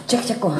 Cek cek kok.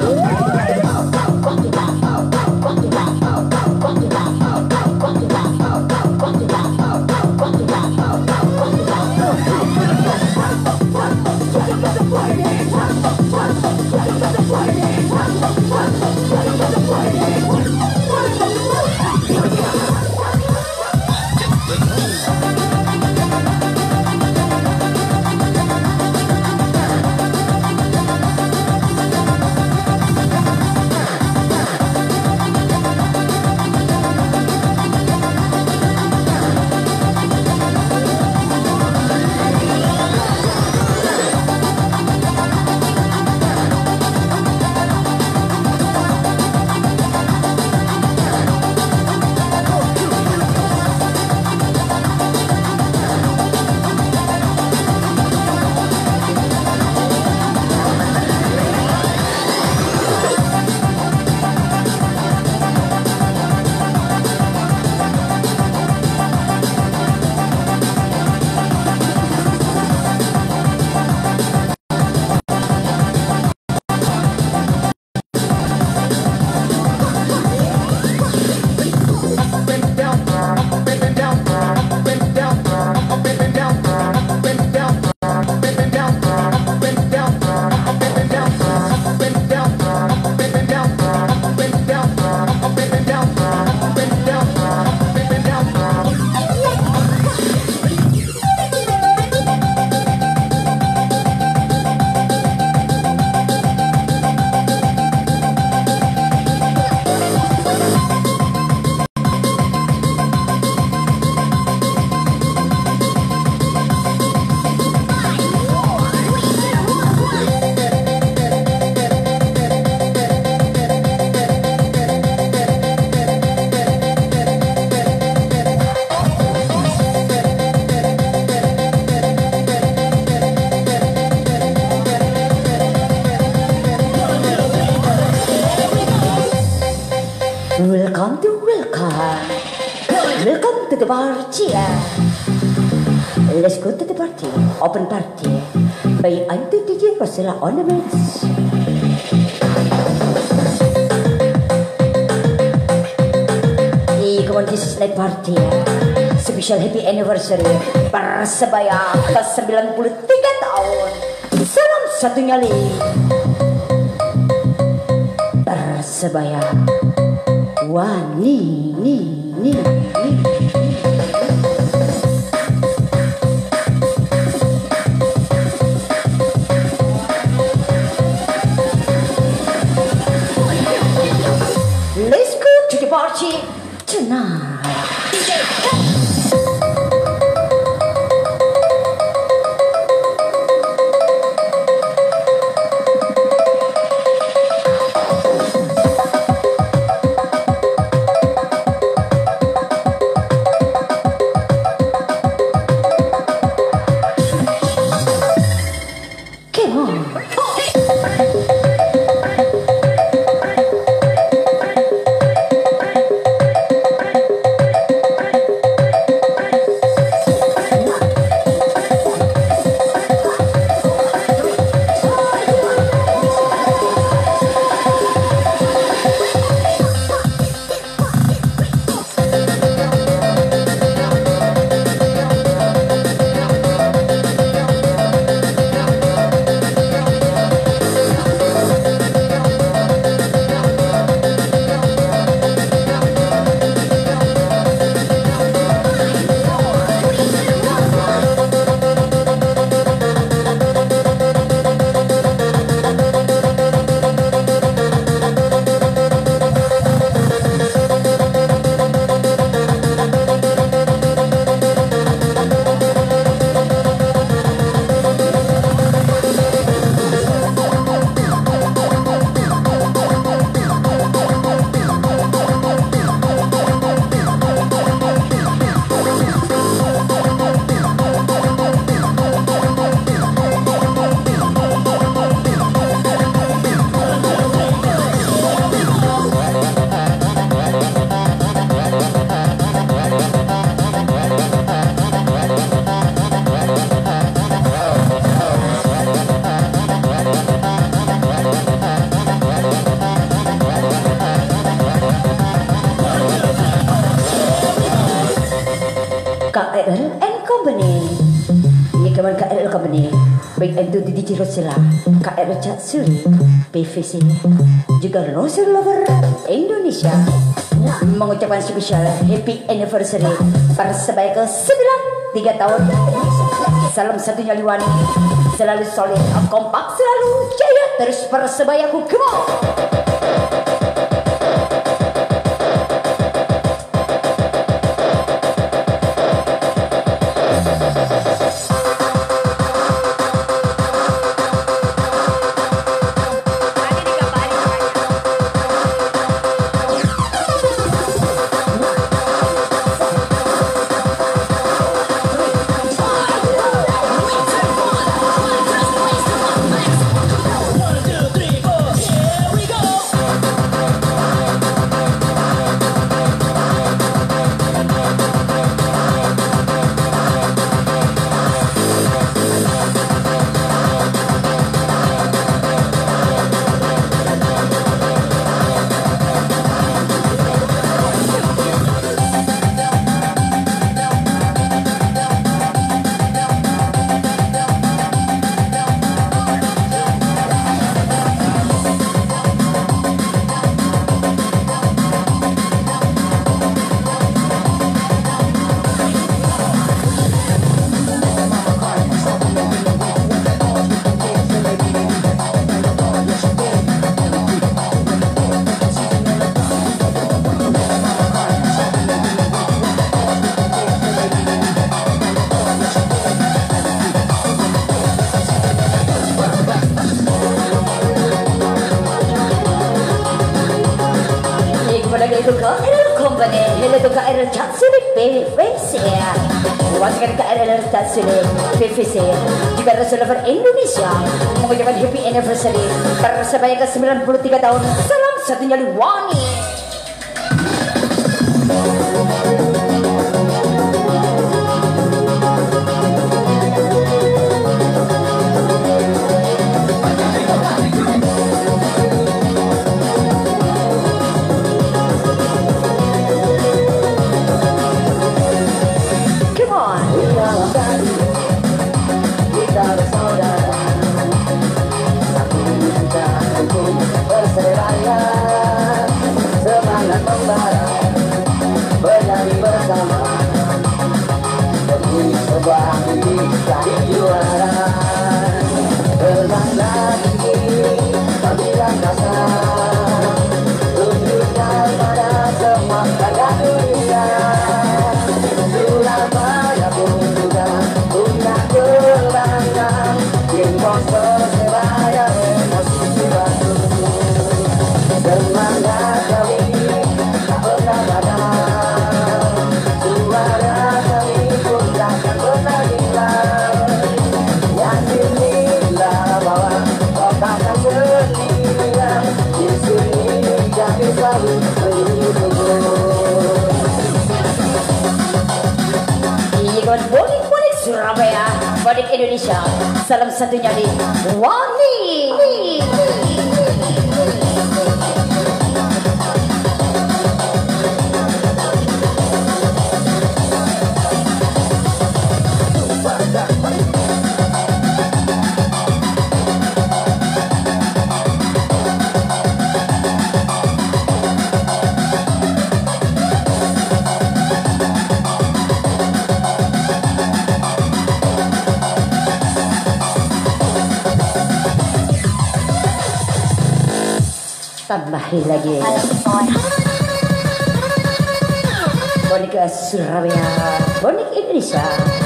Welcome to the party. Let's go to the party. Open party. By Auntie DJ Rosella Ornaments. Hey, come on, this is night party. Special happy anniversary Persebaya ke 93 tahun. Salam satu nyali Persebaya. Wah, nih. Let's go to the party tonight. Company. Ini kawan KRL Company. Baik itu di Cirosela, KRL Catsuri, PVC, juga Roser Lover Indonesia. Mengucapkan spesial happy anniversary Persebaya ke-9 3 tahun. Salam satu nyaliwani, selalu solid, kompak, selalu jaya terus Persebayaku. Come on. KRL Company, hello to KRL Catsuri PVC. Wasikkan KRL Catsuri PVC juga Reservoir Indonesia mengucapkan happy anniversary Persebaya ke-93 tahun. Salam satu nyaliwani. Bonik-bonik Surabaya, bonik Indonesia, salam satu nyali Wani. Tambahin lagi bonik Surabaya, bonik Indonesia,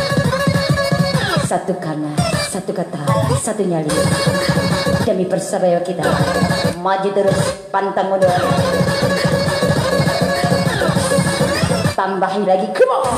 satu kana, satu kata, satu nyali demi Persebaya kita maju terus pantang mundur. Tambahin lagi, come on.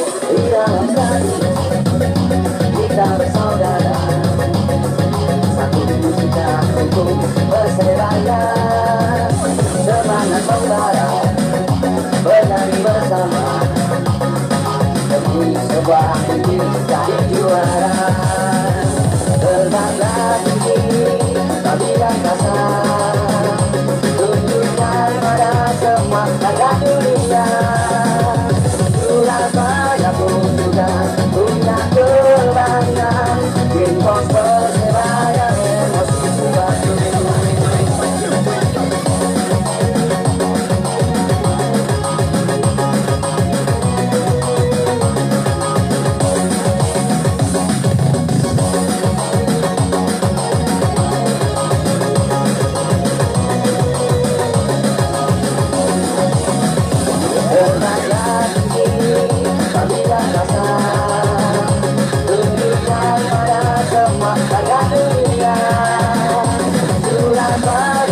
Kita bersaudara, satu kita untuk Persebaya. Semangat membara, bernyanyi bersama demi sebuah mimpi jadi juara. Terbanglah tinggi, tapi dan kasar, tunjukkan pada semua rakyat dunia. Surabaya pun juga punya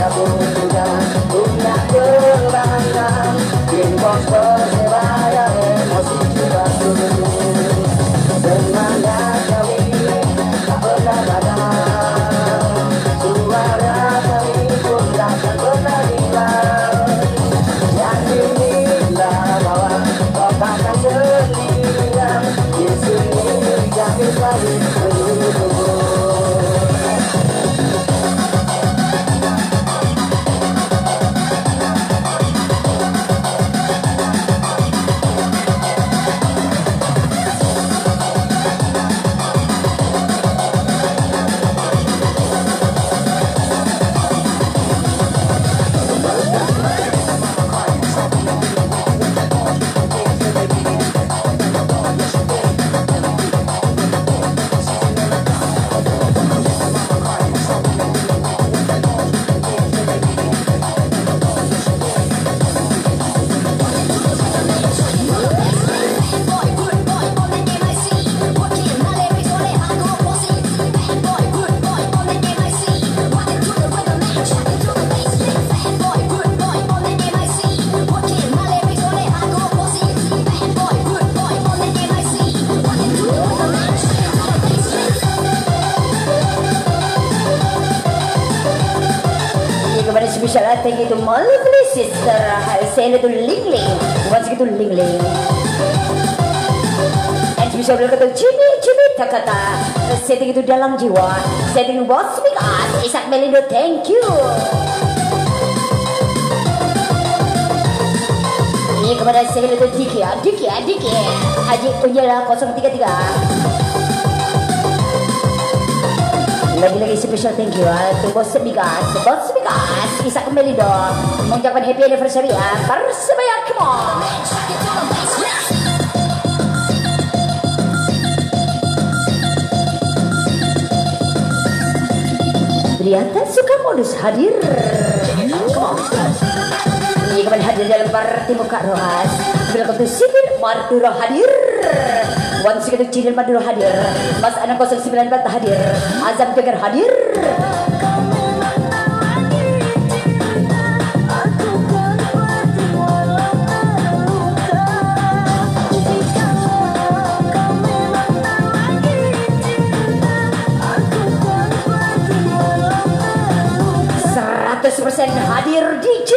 Special thank you to my lovely sister Saya itu Ling Ling. Once itu Ling Ling. And special kata Cimi Takata. Saya itu dalam jiwa. Saya itu Bos Mikas Isak Melindo, thank you. Ini kepada saya itu Diki Haji Unyala 033. Lagi-lagi special thank you to Bos Mikas Isak Melindo mengucapkan happy anniversary Persebaya, come on. Brilianta Sukamodus hadir. Ini kembali hadir dalam party muka Rohas. Welcome to Sidin Madura hadir. Once again Cidil Madura hadir. Mas Anang 094 hadir. Azam Tegar hadir. Hadir DJ.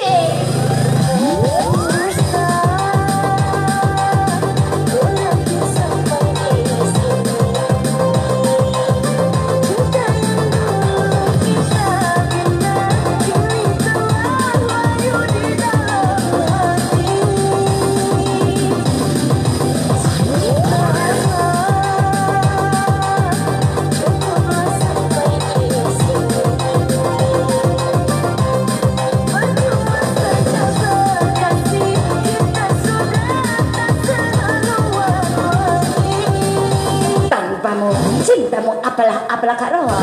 Cintamu apalah Kak Roa.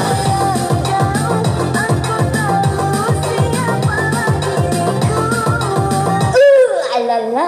Alala.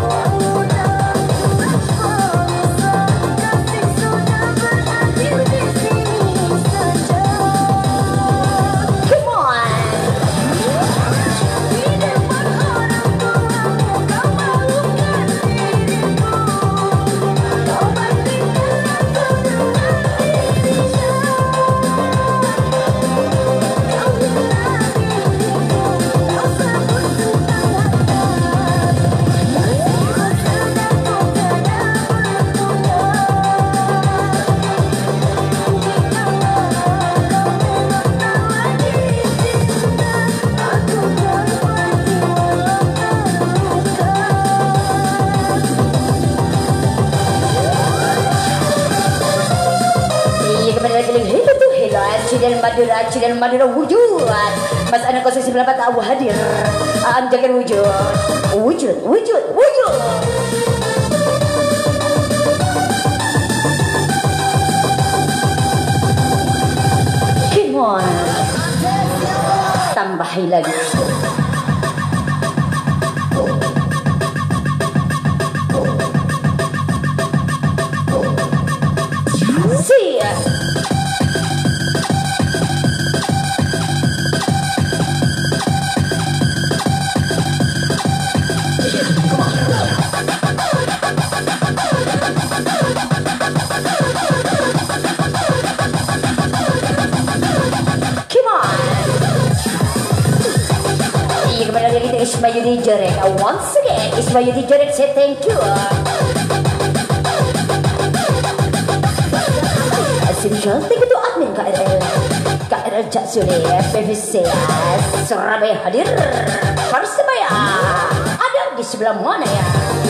Cidil Madura wujud. Mas Anak 094 Abu hadir. Jaga wujud. Come on. Tambahi lagi. Iya kembali lagi kita Ismayudi Jorek. Once again Ismayudi Jorek say thank you. Special thank you to admin KRL Cak Sule PVC Surabaya hadir. Persebaya ada di sebelah mana ya?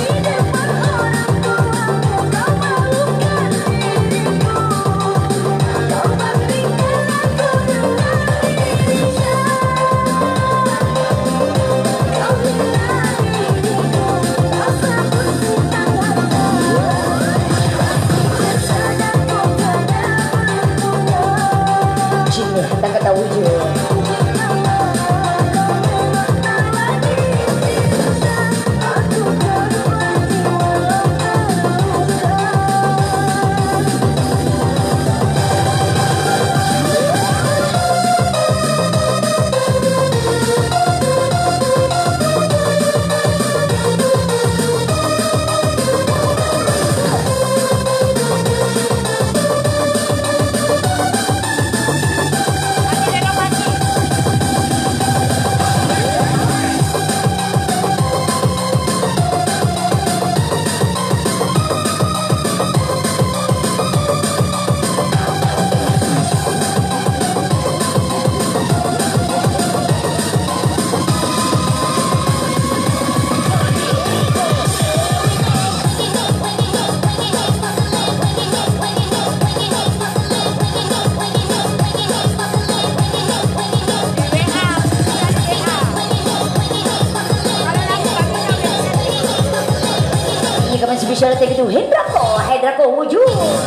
Spesial thank you to Hendrako wujud.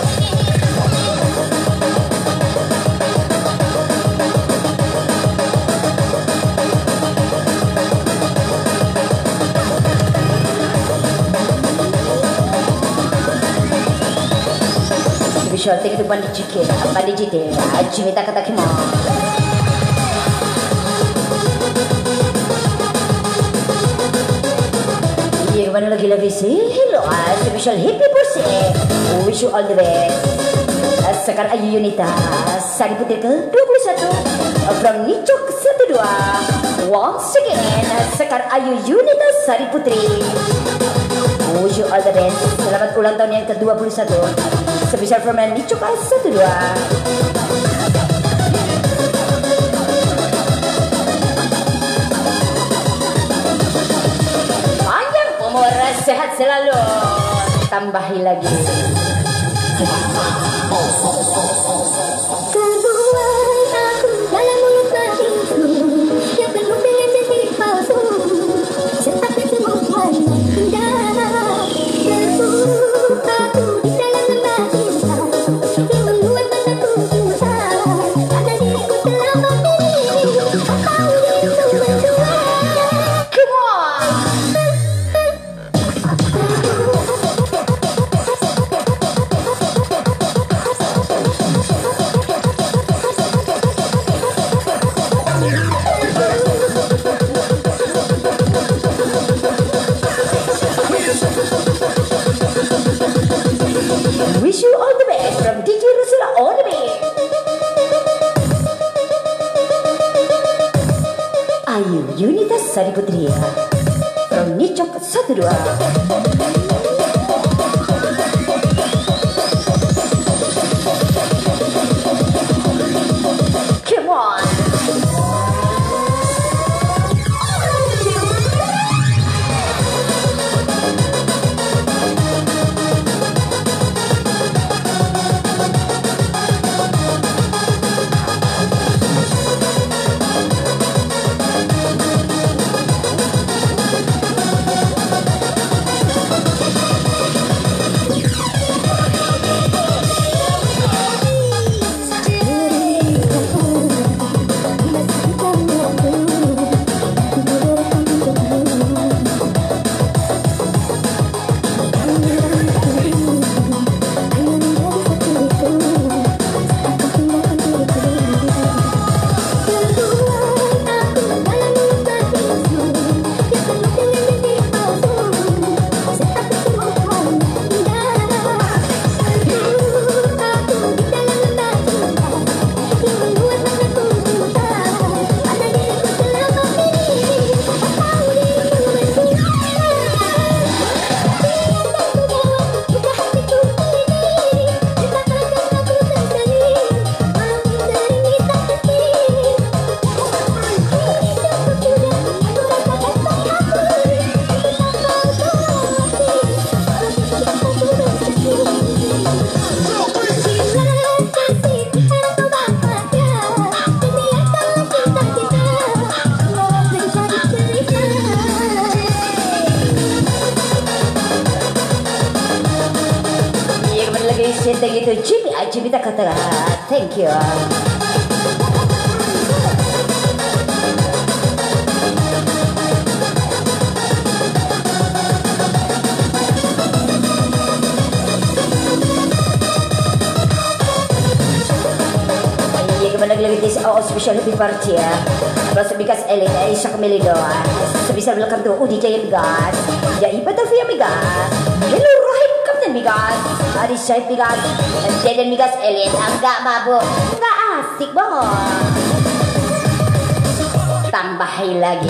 Spesial thank you to Bandi Jite, Jimita Katakimo. Kembali lagi sih. Hello, special happy birthday. Wish you all the best. Sekar Ayu Yunita Sari Putri ke-21 from Nicok 12. Once again Sekar Ayu Yunita Sari Putri. Wish you all the best. Selamat ulang tahun yang ke-21. Special from Nicok 12. Sehat selalu, tambahi lagi. Kebuai aku dalam mulut bagiku yang penuh dengan janji palsu, tetapi semua indah. Terburu aku di dalam lembah cinta yang membuat mataku susah. Karena diriku selama ini atau diriku berdua. Come on. Wish you all the best from DJ Rusula on the beat. Ayu Yunita Sari Putri from Nicok 12. Come on. itu Jimmy tak kata thank you. Lagi this special happy party ya. Plus because Elin Isaac Melido. Sebisa welcome to UDJ Migas. Ya iba to via Migas. Hello Rahim Kapten Migas. Adi Syed Migas. Jaden Migas Elin enggak mabuk. Enggak asik banget. Tambahin lagi.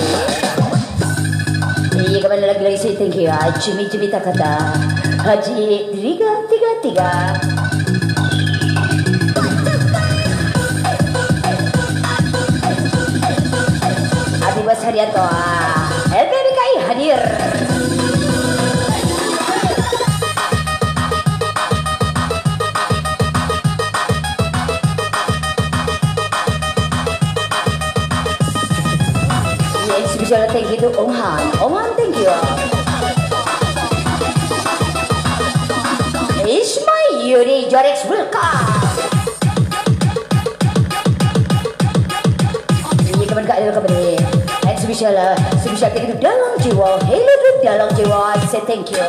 Iya kembali lagi say thank you ya. Jimmy tak kata. Haji 333. Bos Haryanto LPBKI hadir. Yang spesial thank you to Om Han thank you. Ismail Yuri Jorex welcome. Ini kembali Spesial kayak gitu dalam jiwa. Hello tuh dalam jiwa. Say thank you.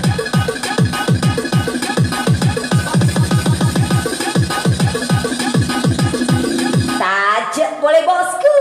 Tajak boleh bosku.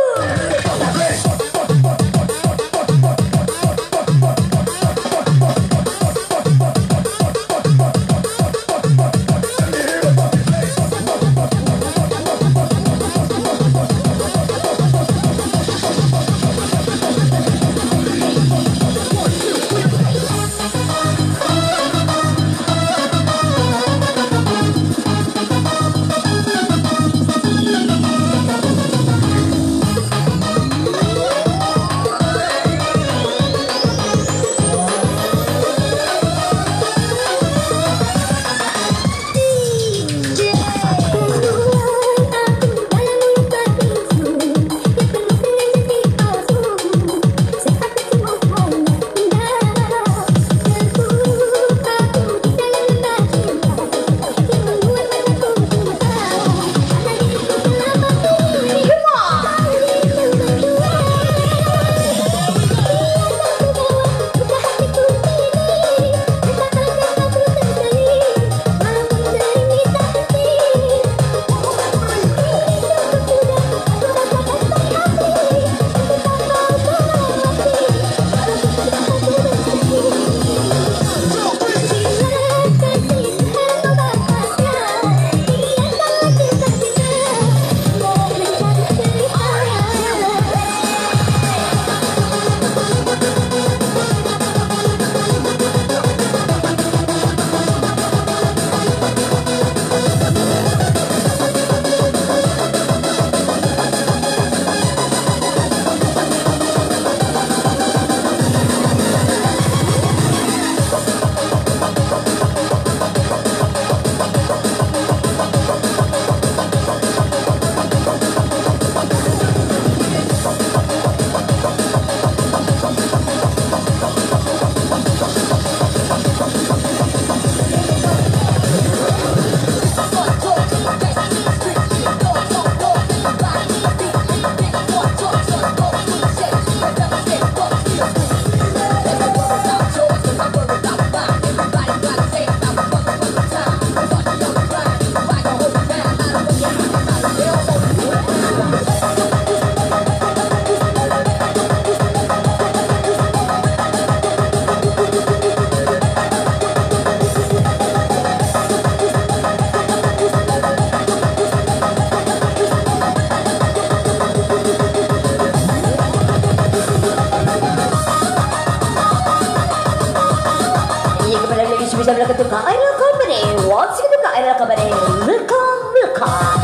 bisa bilang ketuk Aira Company. Once ketuk Aira Company. Welcome, welcome.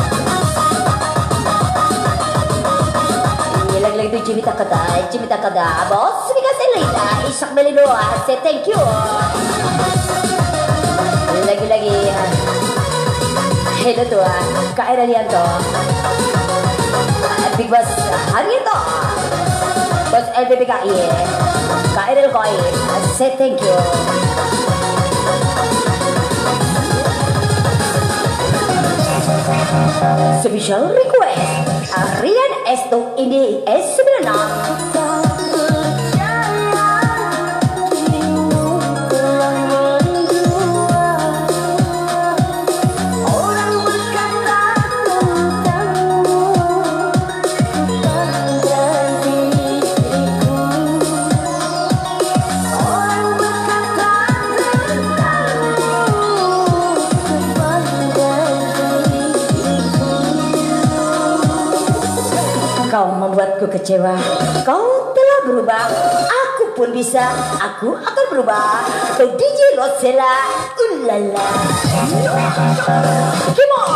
Ini lagi-lagi itu Jimmy Takada. Bos, dikasih Lita. Isak Melino, say thank you. Lagi-lagi. Hello tuh, Kak Aira Lianto. Big Boss Haryanto. Bos LPBKI. Kak Aira Koi, say thank you. Special request Rian Esto Indi S96. Kau membuatku kecewa, kau telah berubah, aku pun bisa, aku akan berubah. Kau DJ Rosella, ulala. Come on.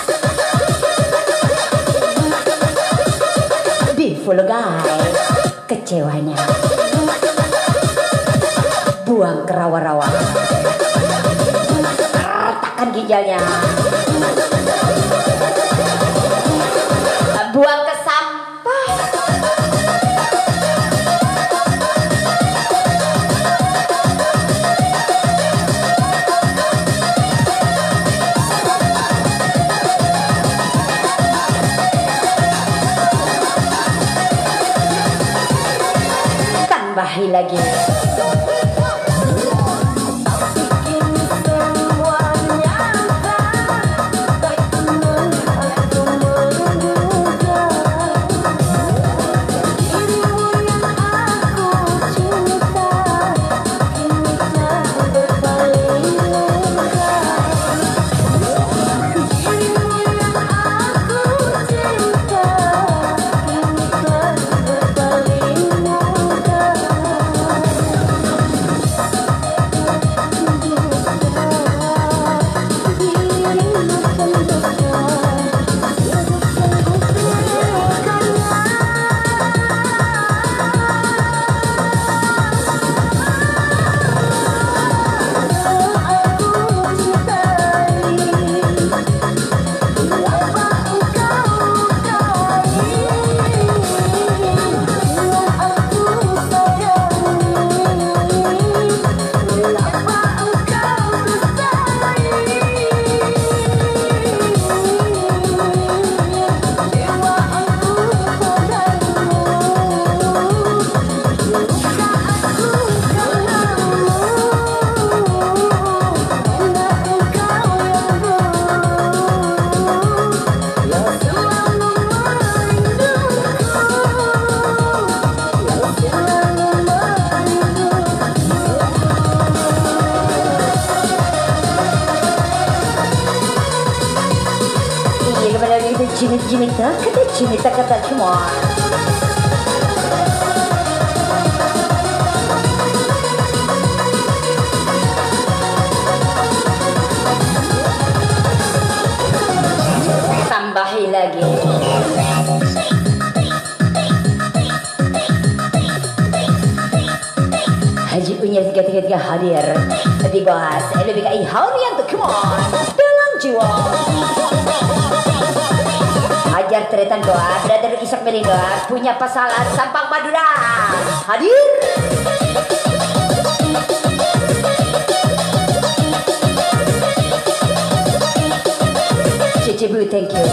Di Follow Guys, kecewanya. Buang ke rawa-rawa. Ratakan ginjalnya. Buang ke sampah. Tambahi lagi. Jimita kata semua. Tambahi lagi. Haji Unyil 333 hadir di bahas LBKI Haurianto, come on, dalam jiwa. Ajar Tretan doa, Brother Ishak Melinda punya pasangan Sampang Madura hadir. Cecebu, thank you.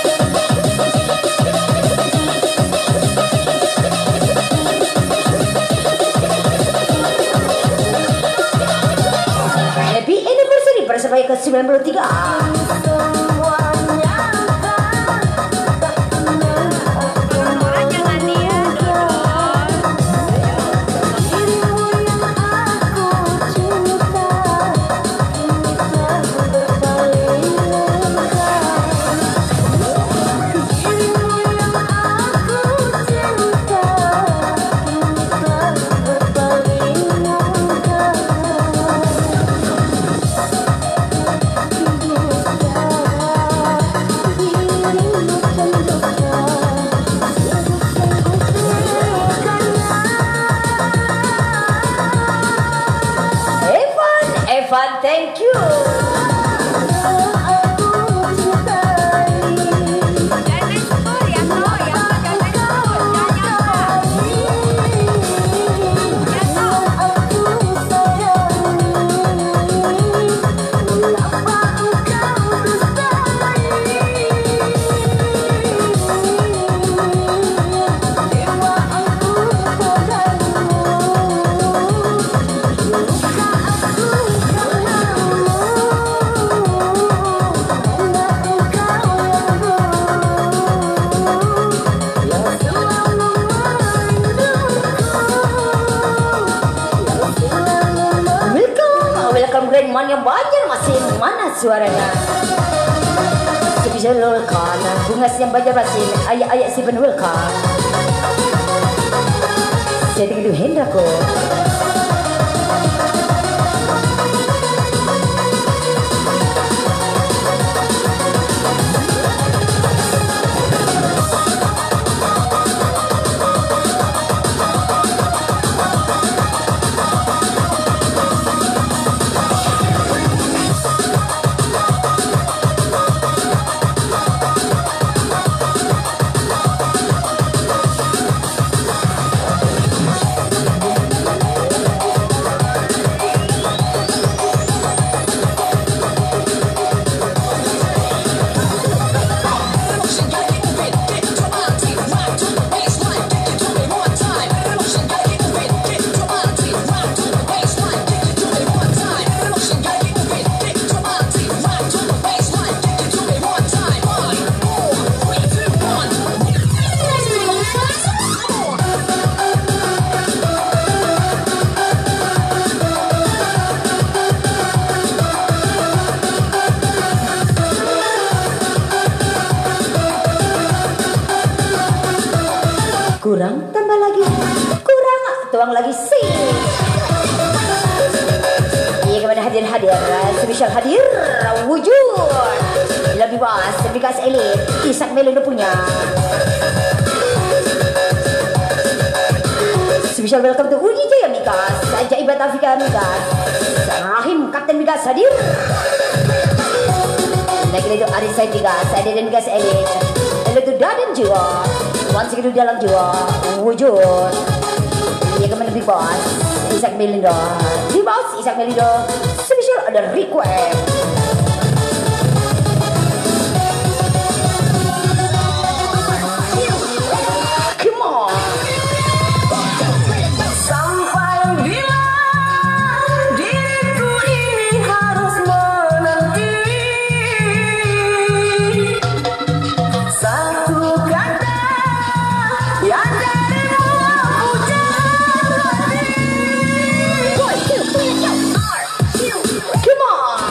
Happy anniversary Persebaya ke-93. suaranya. Bisa lulkan bunga siang baca basin ayat-ayat si penulkan. Jadi itu hendaku. Kurang tambah lagi, kurang tuang lagi sih. Iya kemana hadir spesial hadir wujud lebih bos Mikas Elit Isak Melino punya. Spesial welcome to Uji Jaya Mikas, Ajaibat Afrika Mikas, Rahim Kapten Mikas hadir. Lagi itu Arisai Mikas, ada dan Mikas Elit, ada itu Dadan jiwa. Once itu dalam jiwa wujud. Ia kemana di bos Isak Melindo. Di bos Isak Melindo spesial ada request. Come on. Sampai bila diriku ini harus menanti satu kata yang darimu aku jalani. Come on.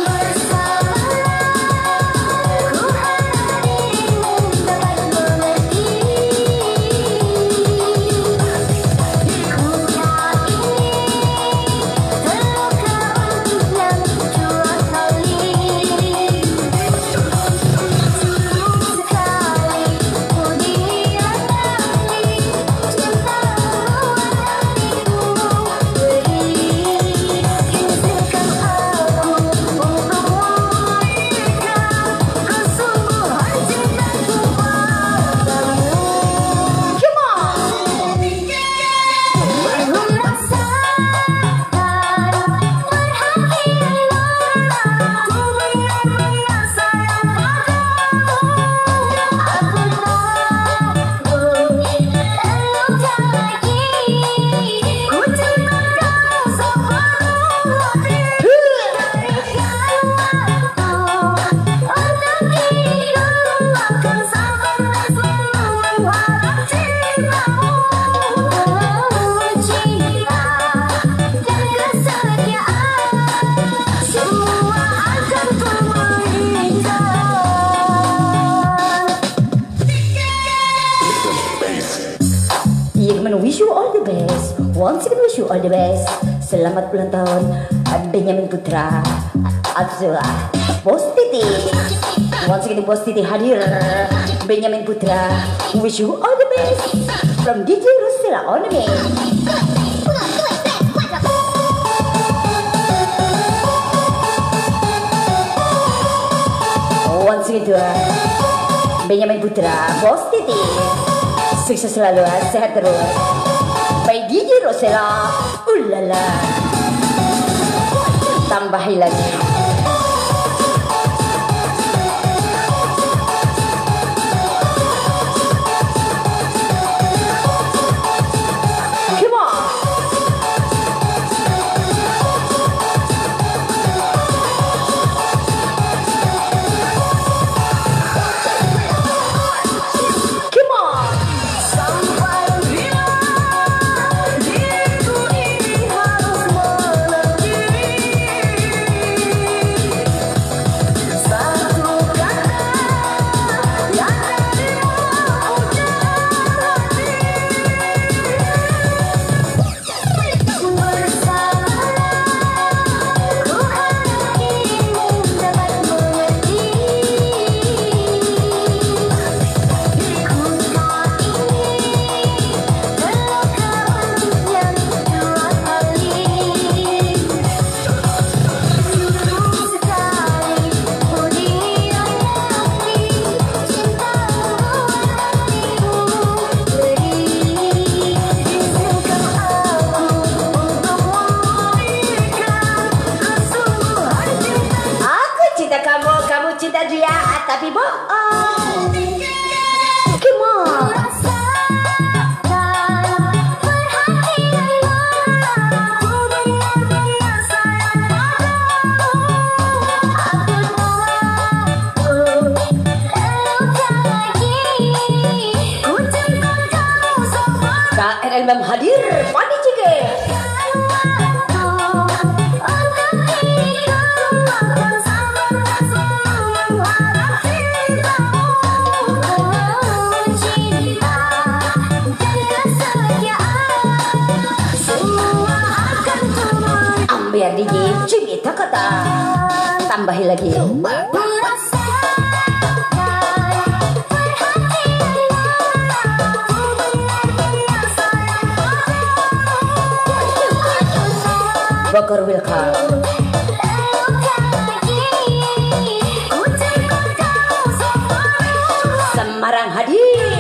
Wish you all the best. Once again wish you all the best. Selamat ulang tahun Benyamin Putra Abdullah Bos Titi. Once again Bos Titi hadir. Benyamin Putra wish you all the best from DJ Rosella on the main. Once again Benyamin Putra Bos Titi, sukses selalu, sehat terus. By DJ Rosella, ulala, tambahin lagi. Come on. hadir Pani Cike. Ambiar DJ Cimita kata tambahin lagi. Bogor welcome. Semarang hadir.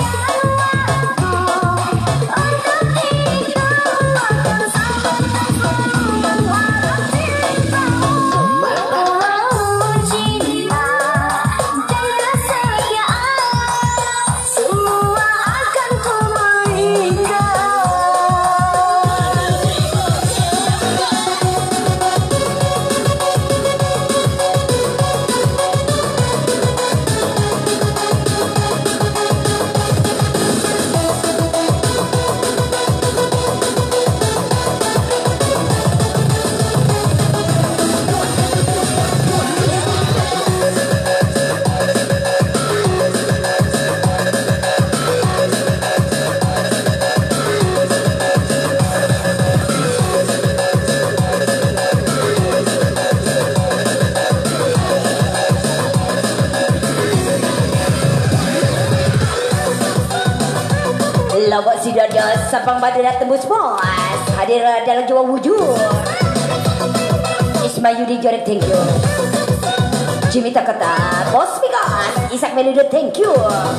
Lawak si dada Sabang Badara tembus bos hadir dalam jiwa wujud. Ismayudi Jorek thank you. Jimmy Takata Bos Migas Isak Meludo thank you.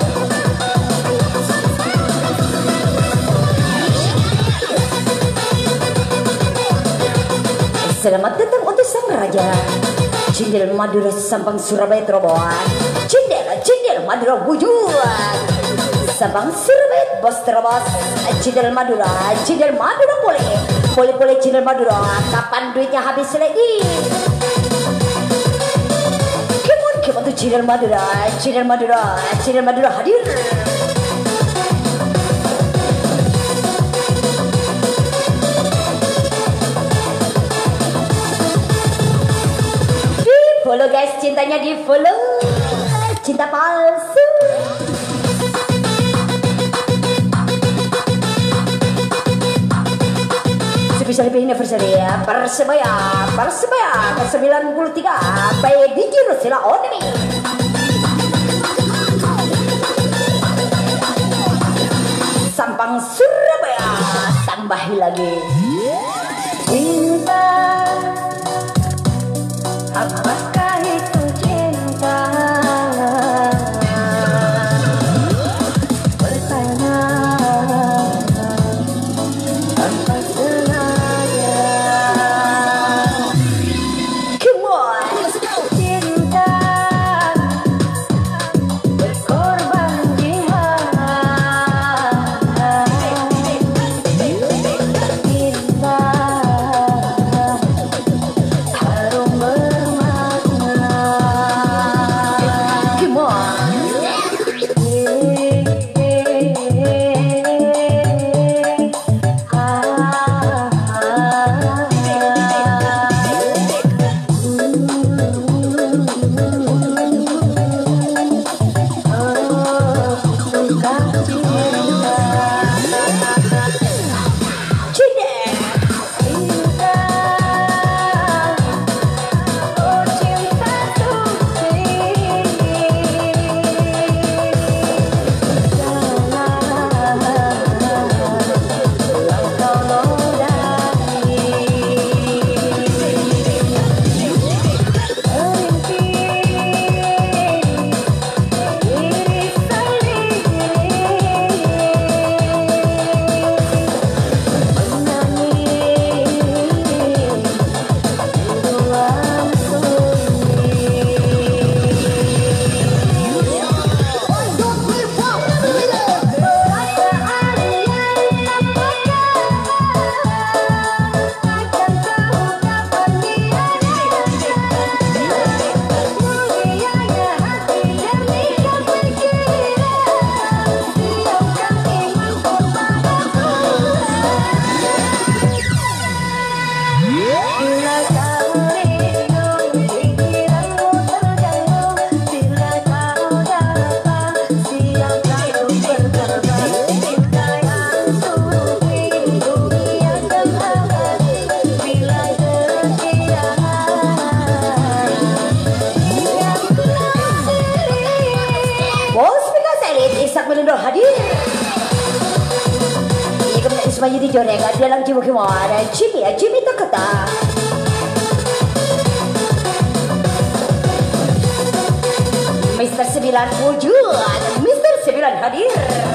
Selamat datang untuk sang raja Cindel Madura Sampang Surabaya Terobohan. Cindel Madura wujud Sabang Surabaya Bos Terobos. Cindel Madura boleh Cindel Madura. Kapan duitnya habis lagi? Come on tuh Cindel Madura hadir. Di follow guys, cintanya di follow. Cinta palsu. Spesial anniversary ya Persebaya ke-93 by DJ Rosila Onemi. Sampang Surabaya tambahi lagi. Cinta apakah itu cinta? Bertanya tanpa sengaja. Come on. Cinta berkorban jihad. Cinta harum bermakna. Semuanya dijoreng dalam jiwa gimana Jimmy tak kata Mr. 9 wujud Mr. 9 hadir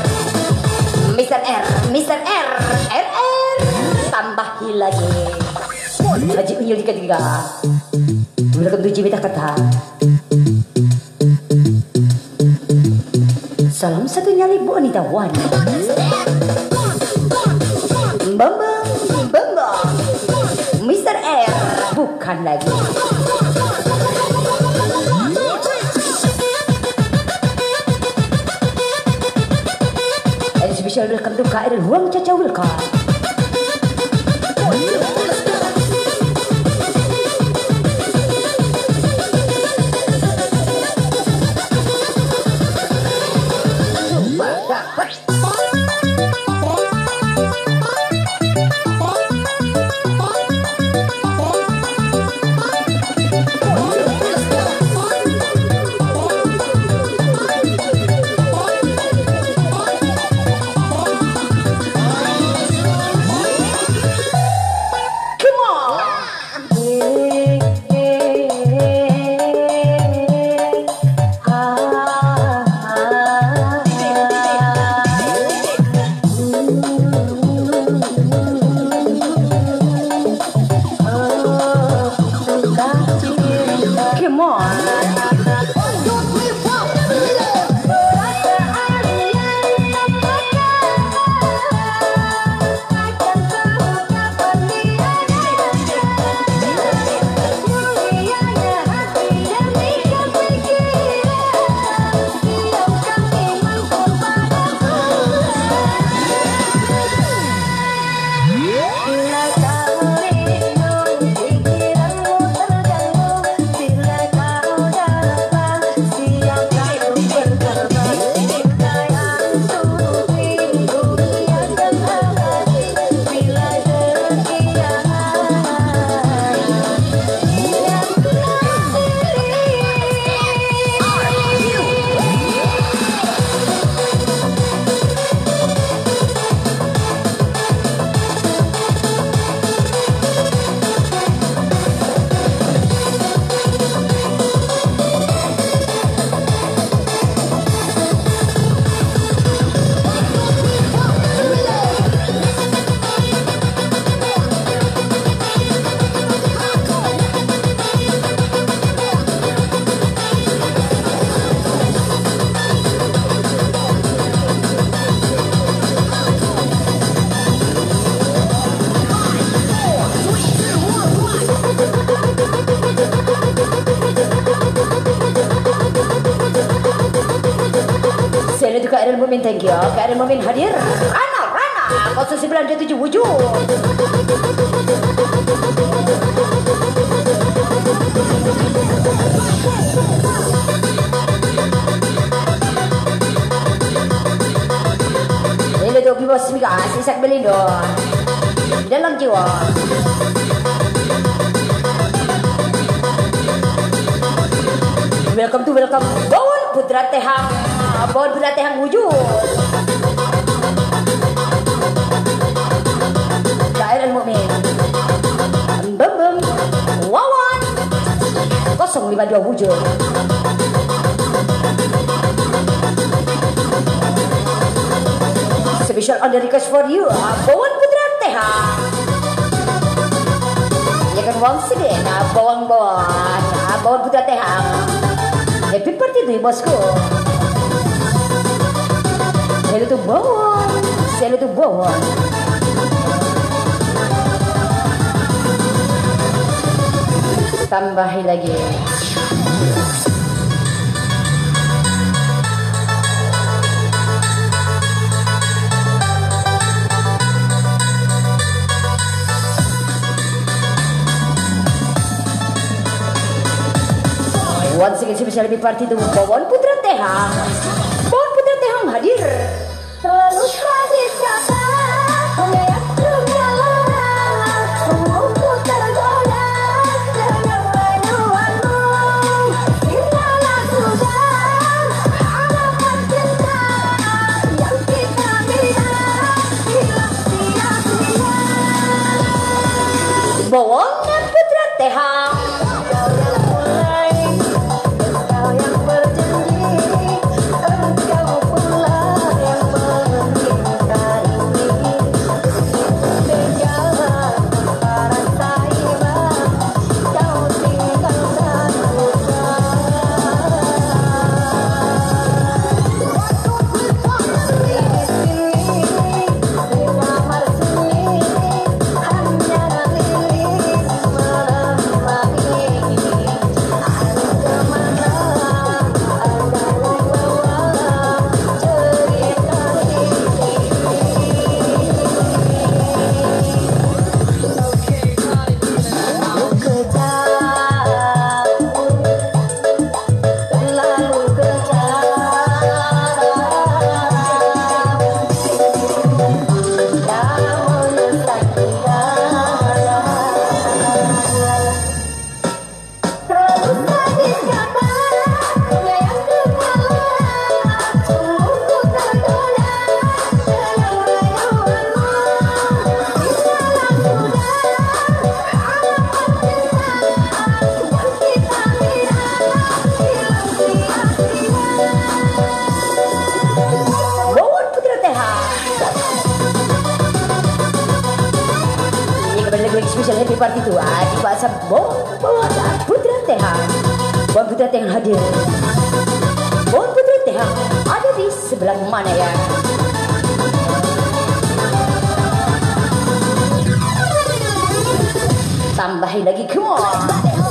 Mr. R tambahi lagi Haji Unyil di ketiga Welcome to Jimmy tak kata Salam satu nyali Bu Anita Wan Bambang Mr. R bukan lagi And special welcome to KRL Huang Caca welcome Saya itu KRL Mumin, thank you. KRL Mumin hadir. Rana 0927 wujud. Ini tuh bos Mika, sisak Belindo. Dalam jiwa. Welcome Bawon Putra Tehang wujud. KRL Mumin Bem Wawan 052 wujud. Special on the request for you Bawon Putra Tehang. Ya kan once again Bawon Putra Tehang. Happy birthday to you, bosku. Saya itu bawon. Tambahin lagi. Once again special happy party to Bawon Putra Tehang. Bawon Putra Tehang hadir. Selalu kasih kata melihat perjalanan umurku tergoda dengan menuanmu. Inilah sudah harapan cinta yang kita bina bila tiada lagi spesial happy party tua di bahasa Bon Putra Tehang. Bon Putra Tehang hadir. Bon Putra Tehang ada di sebelah mana ya? Tambahin lagi, come on.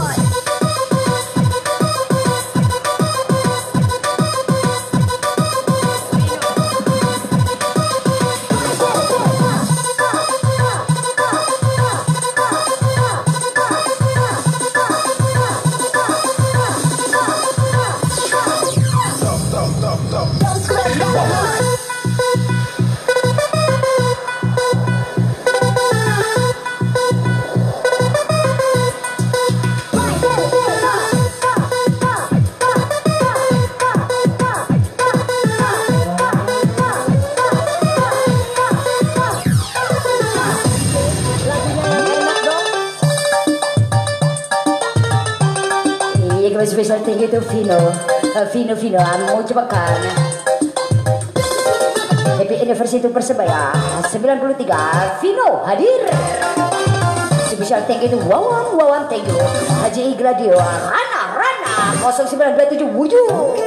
Spesial tinggi itu Vino mau cobakan happy anniversary itu Persebaya 93 Vino hadir. Spesial tinggi itu Wawan thank you Haji Igladio Rana 0927 wujud.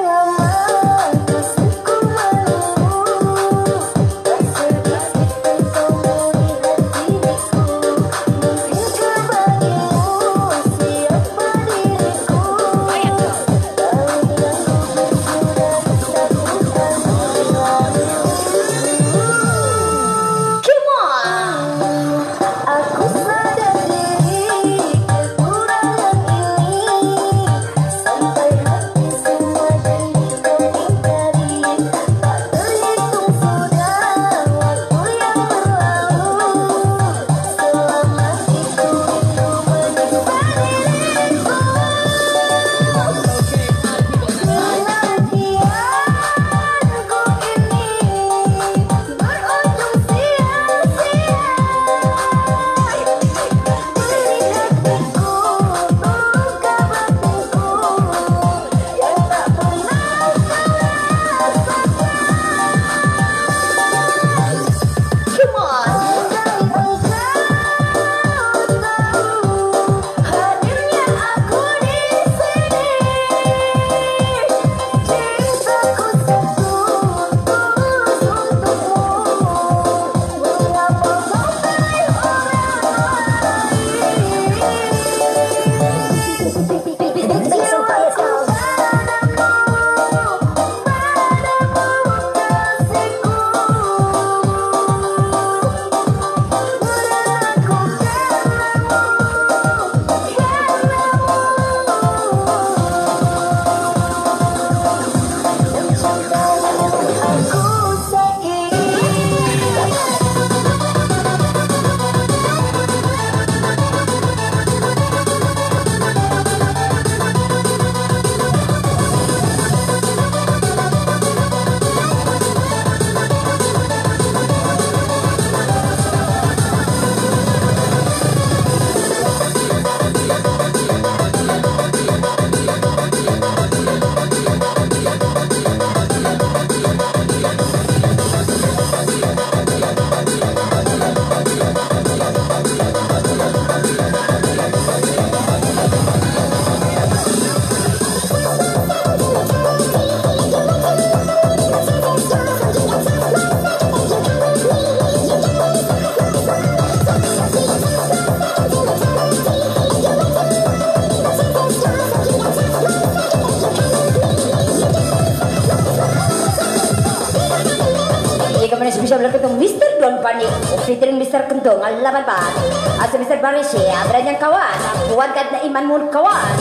Bisa berketemu Mr. Don Panik featuring Mr. Kentong 8 bat asal Mr. Barisya beranjang kawan kuatkan imanmu kawan.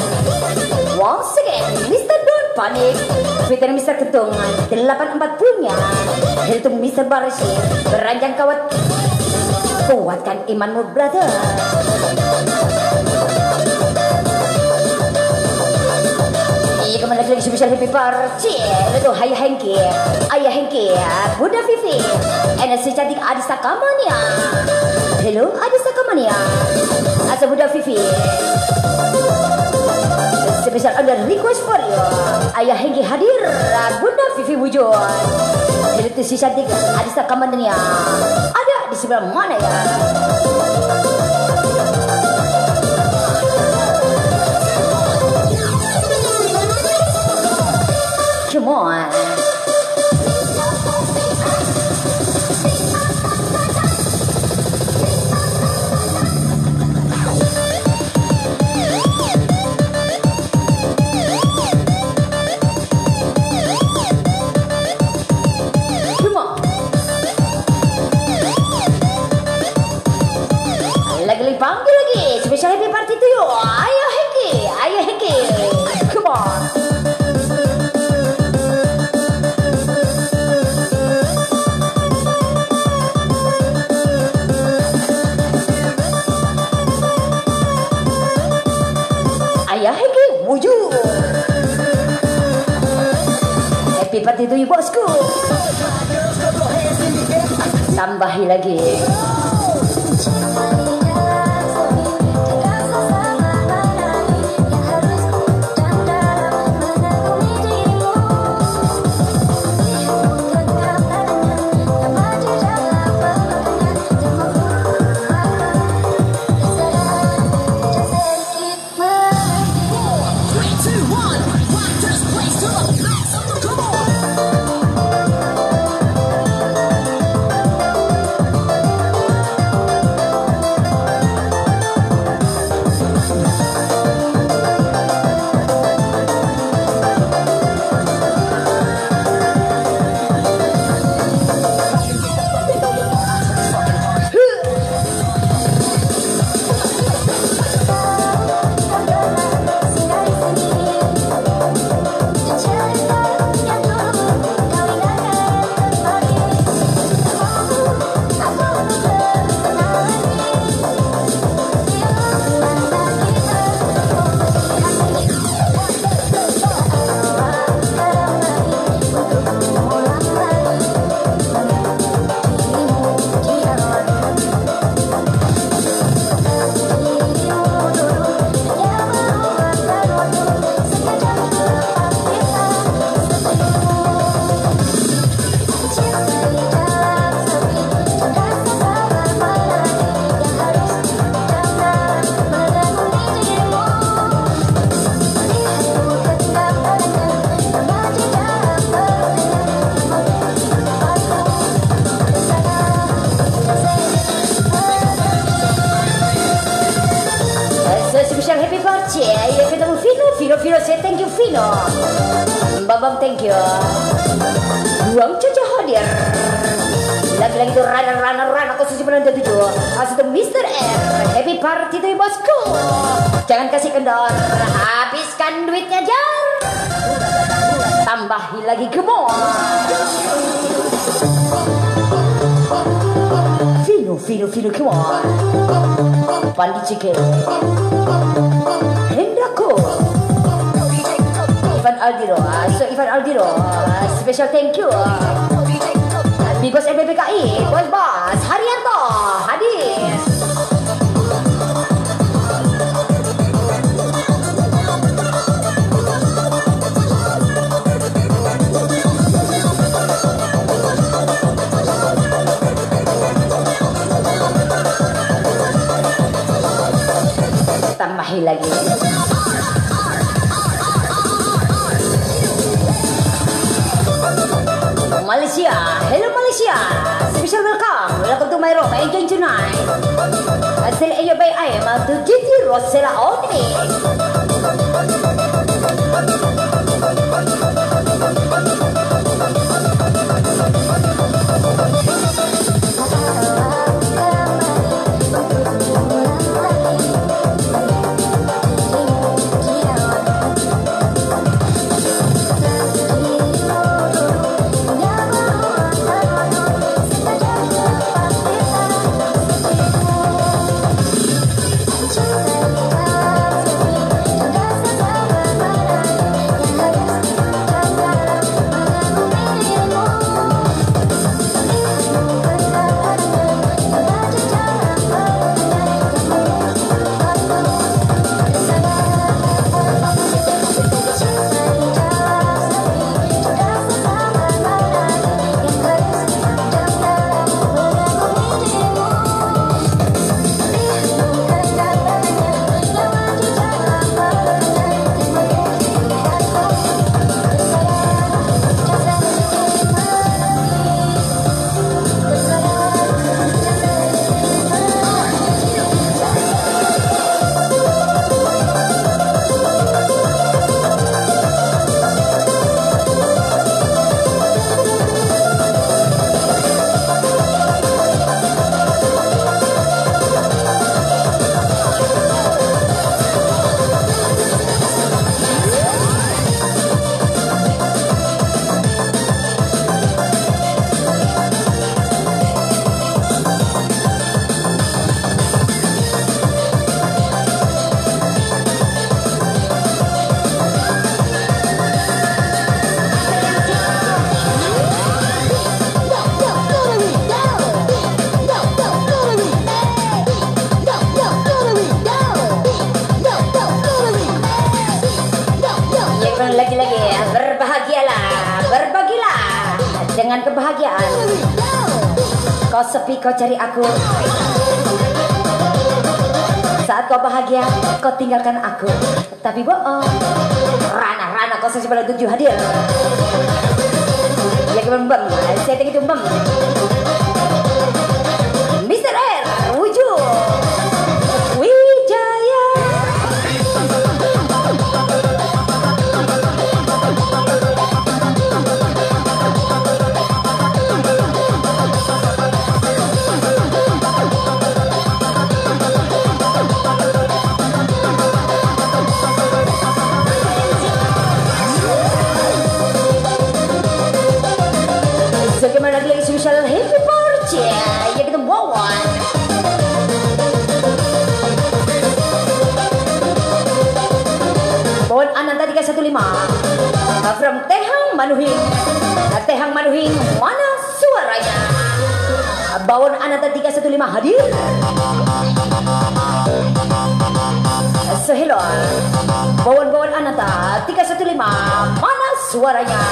Once again Mr. Don Panik featuring Mr. Kentong 84 punya itu Mr. Barisya beranjang kawan kuatkan imanmu brother. Kembali lagi spesial happy party itu Ayah Hengki Bunda Vivi si cantik Adisa Kamania. Hello Adisa Kamania asa Bunda Vivi spesial ada request for you Ayah Hengki hadir Bunda Vivi wujud. Itu si cantik Adisa Kamania ada di sebelah mana ya? Come on. Lagi panggil lagi. Special happy party to you. Ayo Heki. Ayo Heki. Come on. Ayo Heki. Wujud. Happy party to you bosku. Tambahi lagi. Ayo ketemu Vino say thank you Vino. Babang thank you. Ruang Caca hadir. Lagi-lagi tuh runner aku susi penonton itu. Asal itu Mr. R. Happy party tuh bosku. Jangan kasih kendor. Habiskan duitnya jar. Tambahi lagi gemuk. Vino come on. Pandi Cike. Hendrako. Ivan Aldiro, special thank you. Big Boss MBPKI, Bos Haryanto hadir. Tambahin lagi. Malaysia, hello Malaysia, special welcome to my room, enjoy tonight. Still enjoy by I am to Kitty Rosella only. kebahagiaan. Kau sepi, kau cari aku. Saat kau bahagia, kau tinggalkan aku. Tapi bohong. Rana, kau sesuai 7 hadir. Ya kebembem, saya tinggi tumbem. Mr. R, wujud Wijaya. Bagaimana lagi spesial happy birthday yang kita bawa. Bawaan Ananta 315 from Tehang Manuhing. Tehang Manuhing, mana suaranya? Bawaan Ananta 315 hadir. So hello. Bawaan Ananta 315, mana suaranya?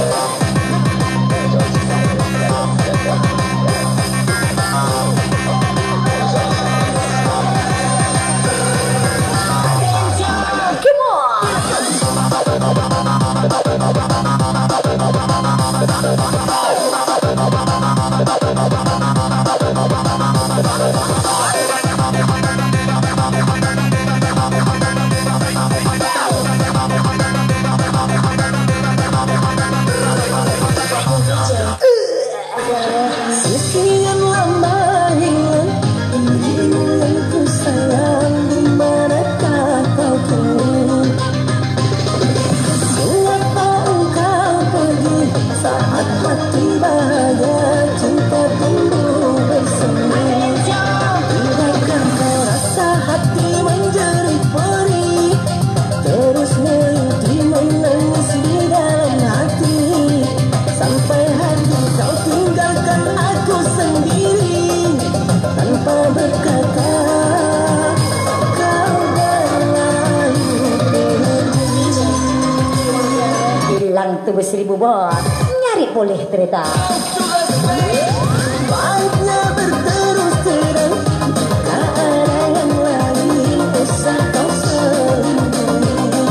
Tunggu 1000 bot, nyari boleh cerita. Baiknya berterus terang, tak ada yang lain usah kau sembunyi.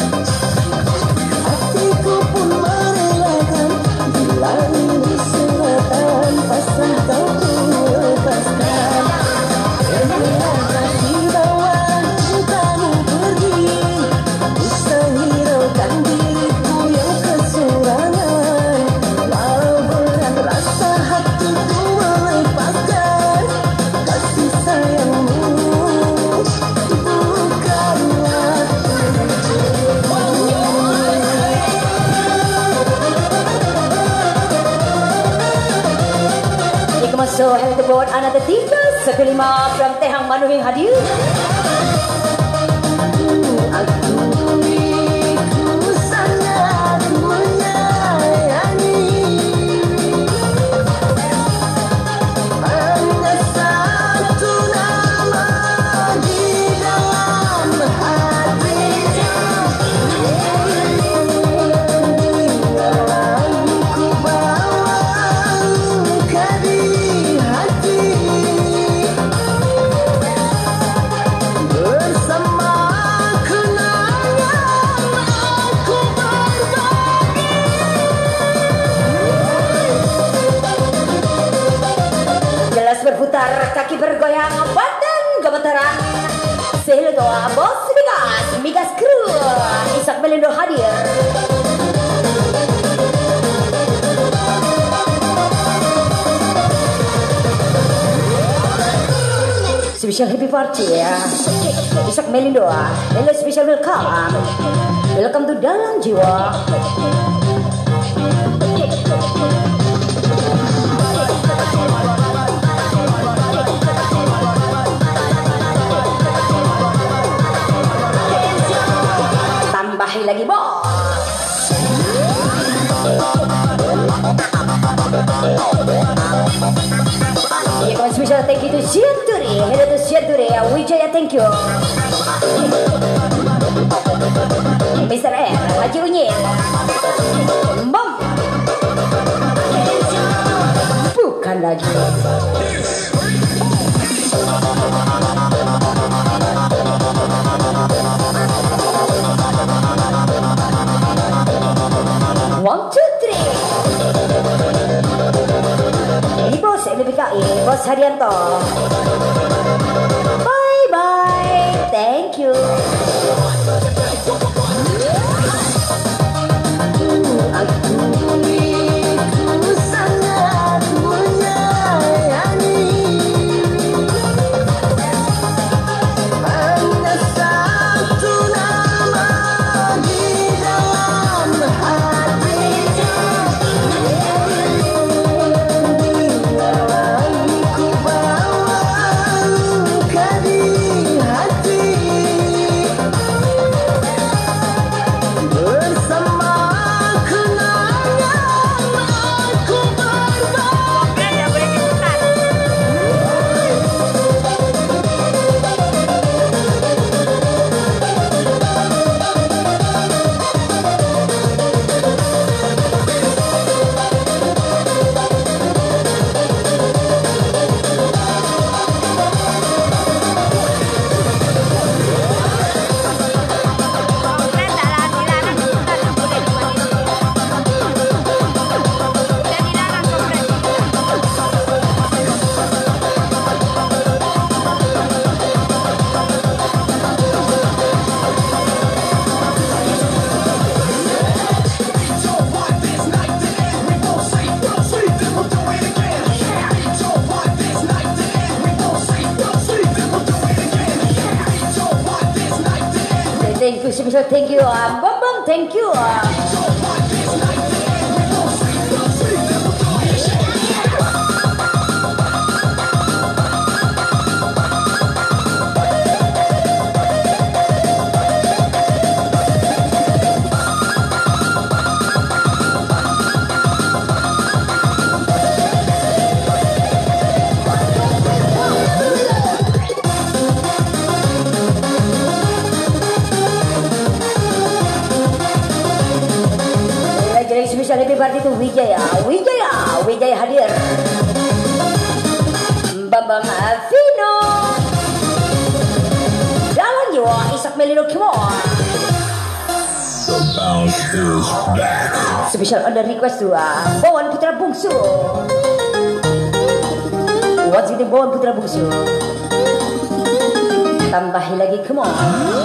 Hatiku pun merelakan, bila ini selatan pasang kau lepaskan. Ternyata di bawah cintamu pergi, bisa hiraukan diriku yang kesurangan. Walau berat rasa hatiku melepaskan, kasih sayangmu bukanlah Jika masuk health board anak ketiga sekelima from Tehang Manuhing hadir. Berputar, kaki bergoyang, badan gemetaran. Sehingga doa bos Migas Kru, Isak Melindo hadir. Special happy party ya, Isak Melindo. Hello special welcome, welcome to Dalam Jiwa. Tambahin lagi bos. Ya kawan spesial thank you to Sianturi. Hello to Sianturi, Wijaya thank you. Mr. R, Haji Unyil, Bom. bukan lagi. One, two, three. Ini bos LPKI, bos Haryanto. Bye bye, thank you. Thank you, special thank you, Bambang, thank you. Spesial happy birthday itu Wijaya hadir. Bambang Vino, Jalan Jiwa, Isak Melino Kimo. The bounce is back. Spesial order request tuh, Bawan Putra Bungsu. What's itu Bawan Putra Bungsu? Tambahi lagi, come on.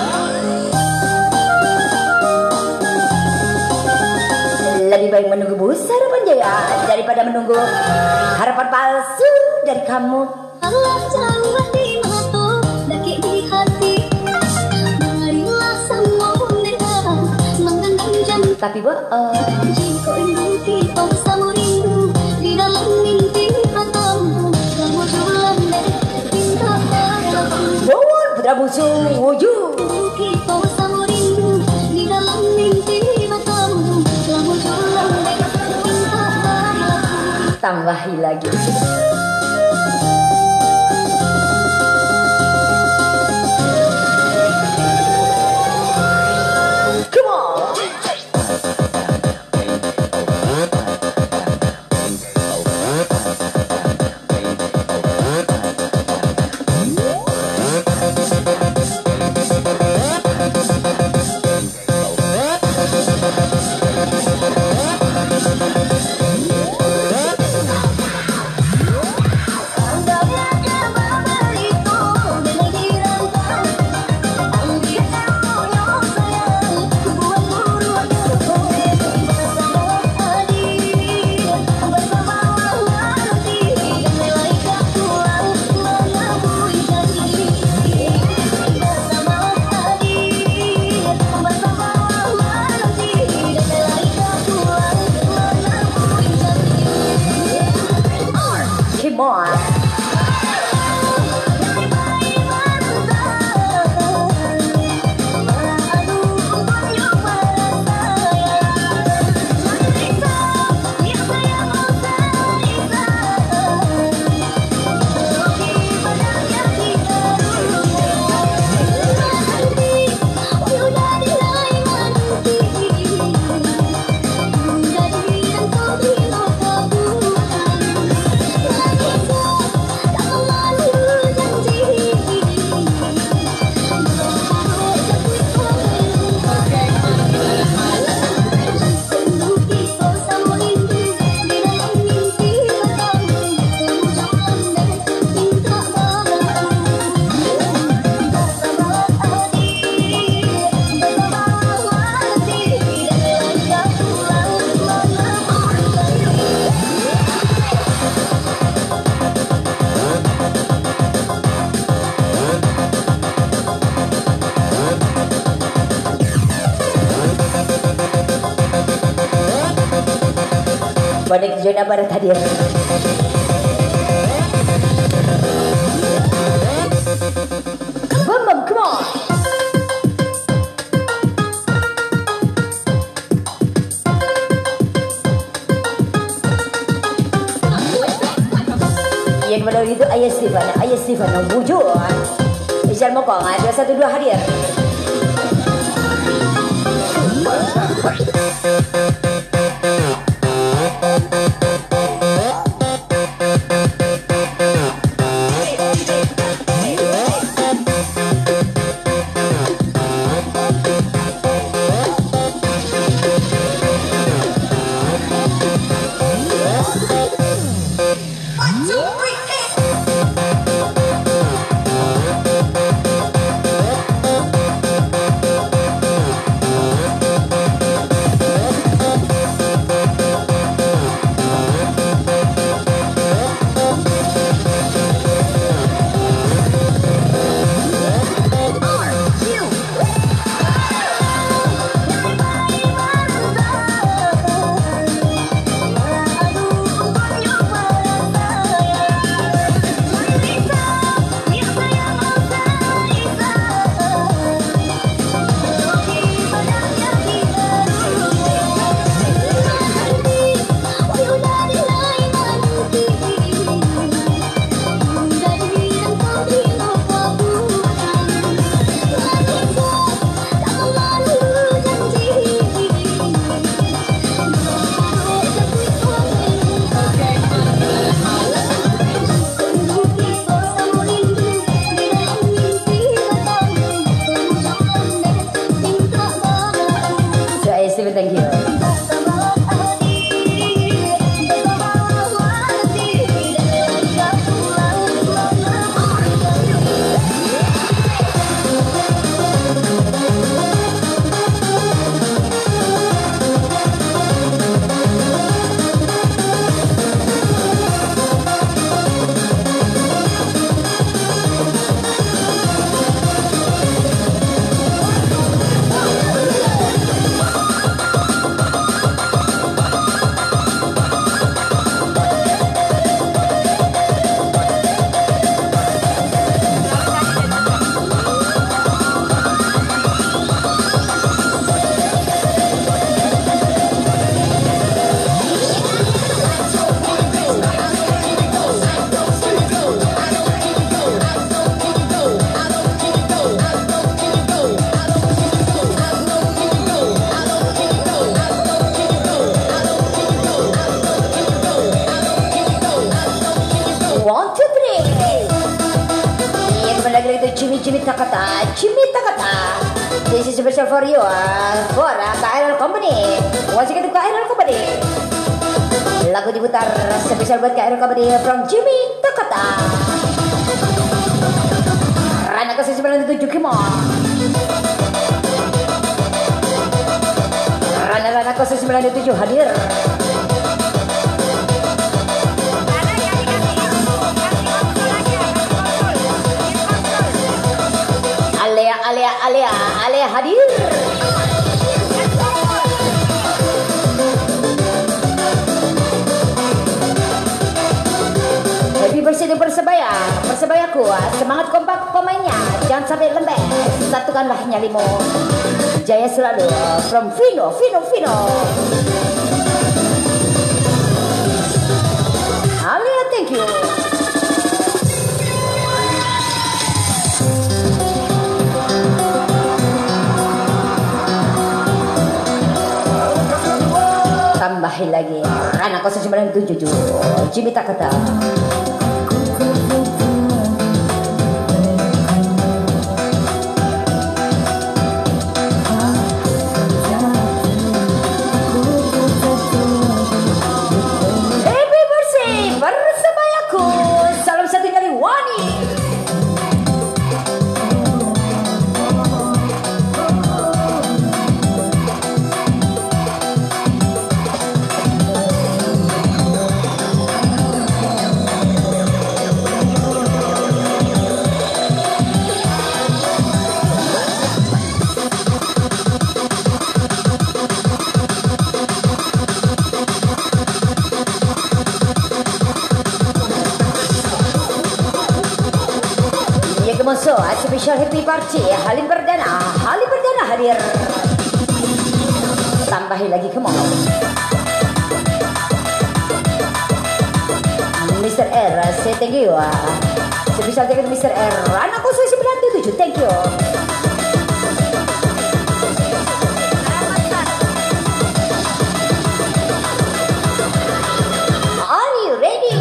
Lebih baik menunggu bus harapan jaya daripada menunggu harapan palsu dari kamu. Allah jauh di mata, lagi di hati. Marilah semua mereka menggenggam janji. Tapi bohong. Jika mimpi bersama rindu di dalam mimpi katamu, kamu jualan cinta padaku. Bawan Putra Bungsu wujud. Kita bersama rindu di dalam mimpi katamu, kamu jualan cinta padaku. Tambahi lagi. Come on. Balik zona barat hadir. Bam bam, come on. Yang mana itu Ayah Stefano bujur. Izal Mokong 212 hadir. Thank you. Jimmy Takata. This is special for you, for KRL Company. Once again to KRL Company. Lagu diputar spesial buat KRL Company from Jimmy Takata. Rana ke 97 Kimo. Rana ke 97 hadir. Alea hadir. Happy birthday Persebayaku. Semangat kompak pemainnya, jangan sampai lembek. Satukanlah nyalimu. Jaya selalu from Vino. Alea, thank you. Tambahin lagi Rana 097 Jimmy Takata. Happy birthday Persebayaku. Salam satu dari Wani. come on, so special happy party Halim Perdana hadir. Tambahin lagi, come on. Mr. R, say thank you. Special thank you to Mr. R. Anak 0997, thank you. Are you ready?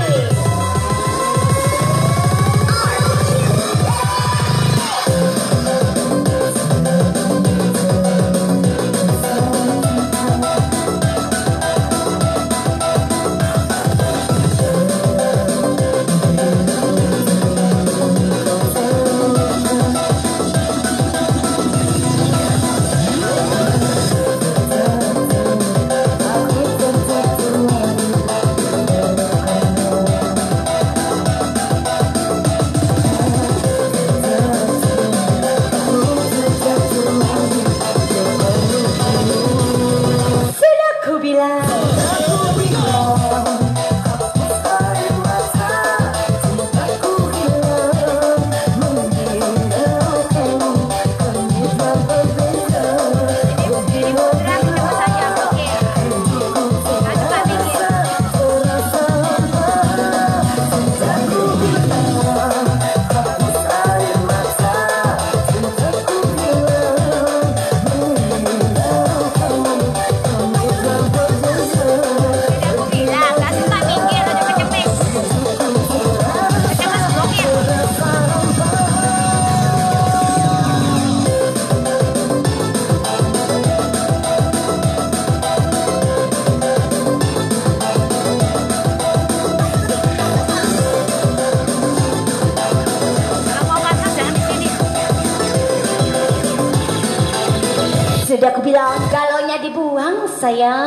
Sudah aku bilang galaunya dibuang sayang,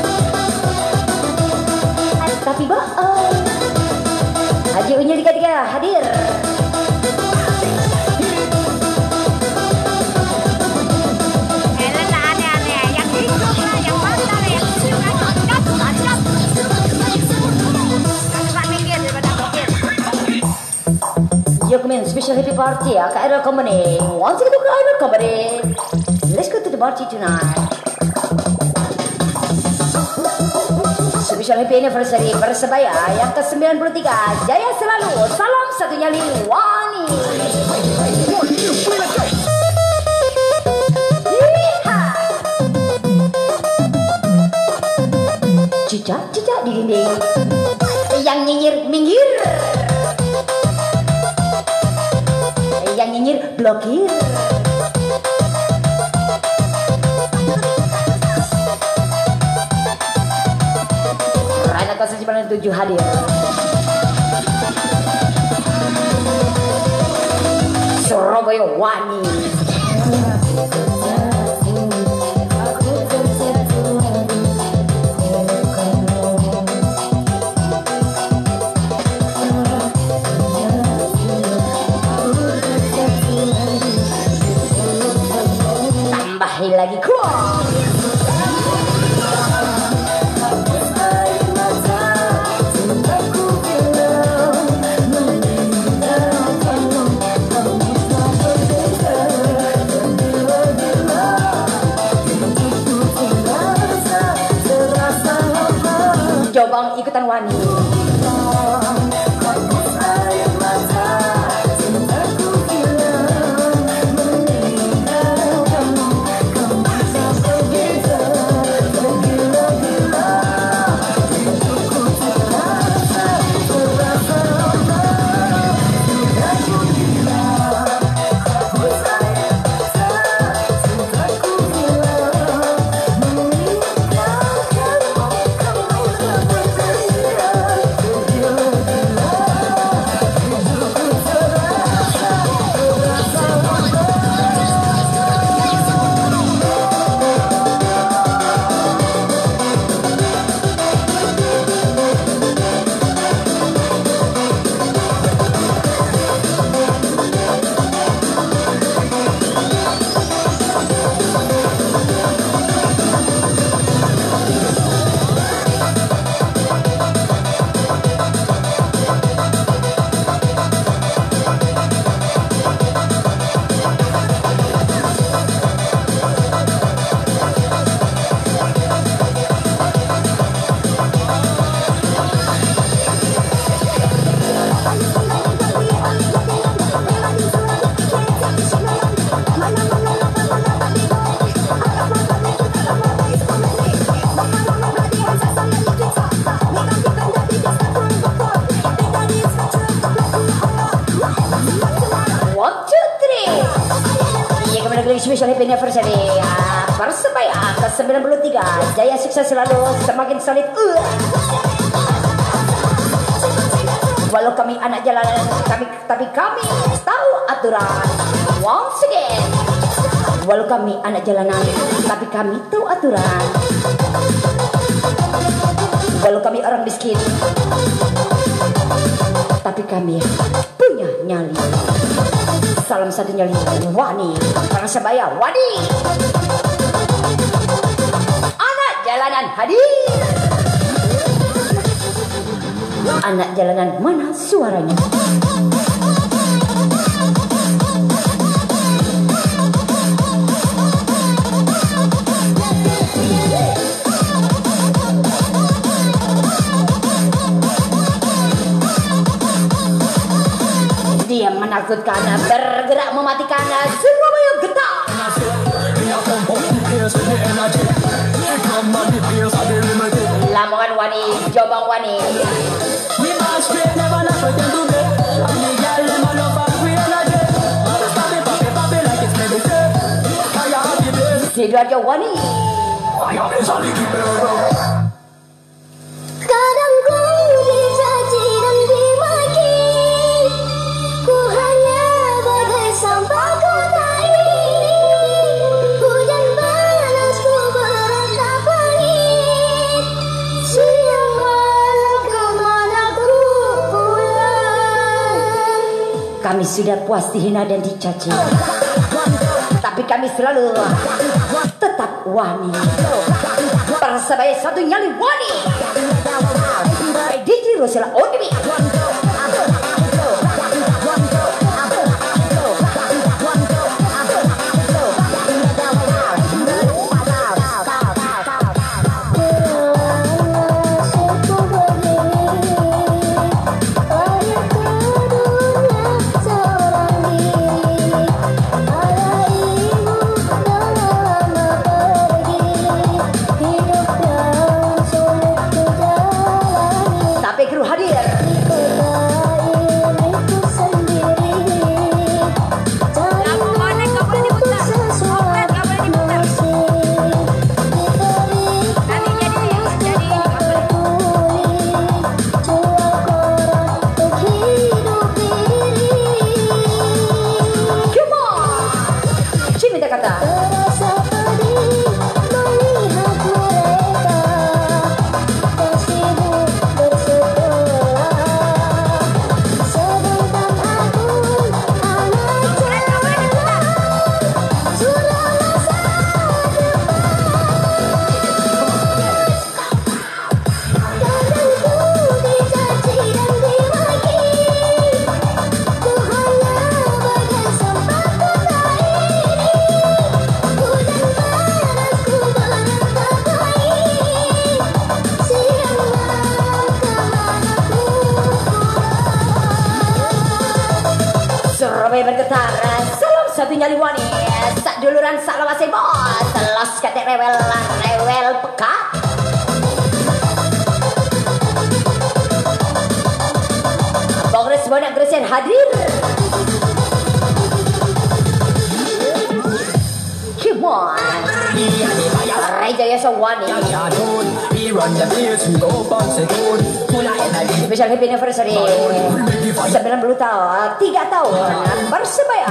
tapi bohong. Haji Unyil 33 hadir. Aneh-aneh yang hidup lah, yang mantan, yang macam. Suka mikir daripada mikir. Yo come in, special happy party KRL Company. Once again to KRL Company. Let's go to the party tonight. Special happy anniversary Persebaya yang ke-93. Jaya selalu. Salam satu nyali Wani. Cicak-cicak di dinding. Yang nyinyir minggir. Yang nyinyir blokir. Atas 97 hadir. Surabaya Wani. Tambahin lagi cool. 1, 2, 3. Iya kembali lagi special happy anniversary Persebaya ke-93. Jaya sukses selalu, semakin solid. Walau kami anak jalanan, tapi kami tahu aturan. Once again. Walau kami anak jalanan, tapi kami tahu aturan. Walau kami orang miskin, tapi kami punya nyali. Salam satu nyali, Wani, Persebaya, Wani. Anak jalanan hadir. Anak jalanan mana suaranya? Dia menakutkan, bergerak mematikan, Surabaya getar. Lamongan Wani, Jombang Wani. Sidoarjo Wani. Kadang ku dicaci dan dimaki, ku hanya bagai sampah kota ini. Hujan panas ku beratap langit, siang malam kemana ku pulang. Kami sudah puas dihina dan dicaci, tapi kami selalu tetap Wani. Persebaya satu nyali Wani. DJ Rosella Odimi. Surabaya bergetar, salam satu nyali Wani. Sak duluran sak lawase bos, los katek rewel pekat. Kongres Bonak Gresen hadir. Come on. Raja Yasa Wani. Special happy anniversary 90 tahun, 3 tahun Persebaya.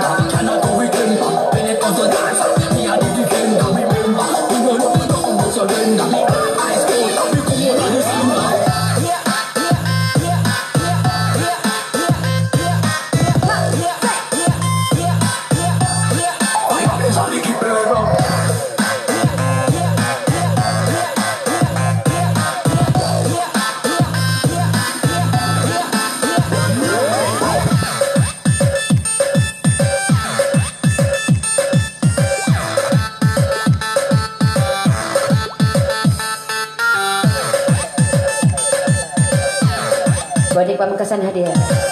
Bodik Pamekasan hadir.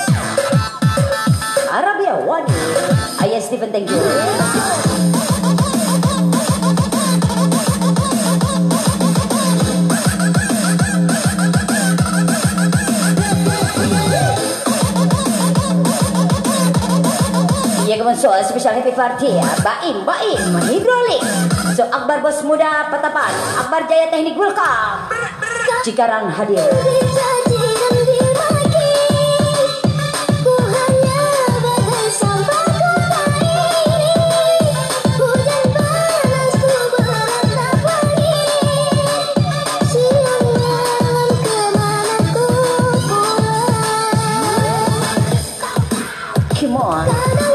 Arabia Wani. Ayah Stephen, thank you. Come on, so special happy party ya. Baim hidrolik. So Akbar bos muda Petapan, Akbar Jaya Teknik welcome. Cikarang hadir. Come on.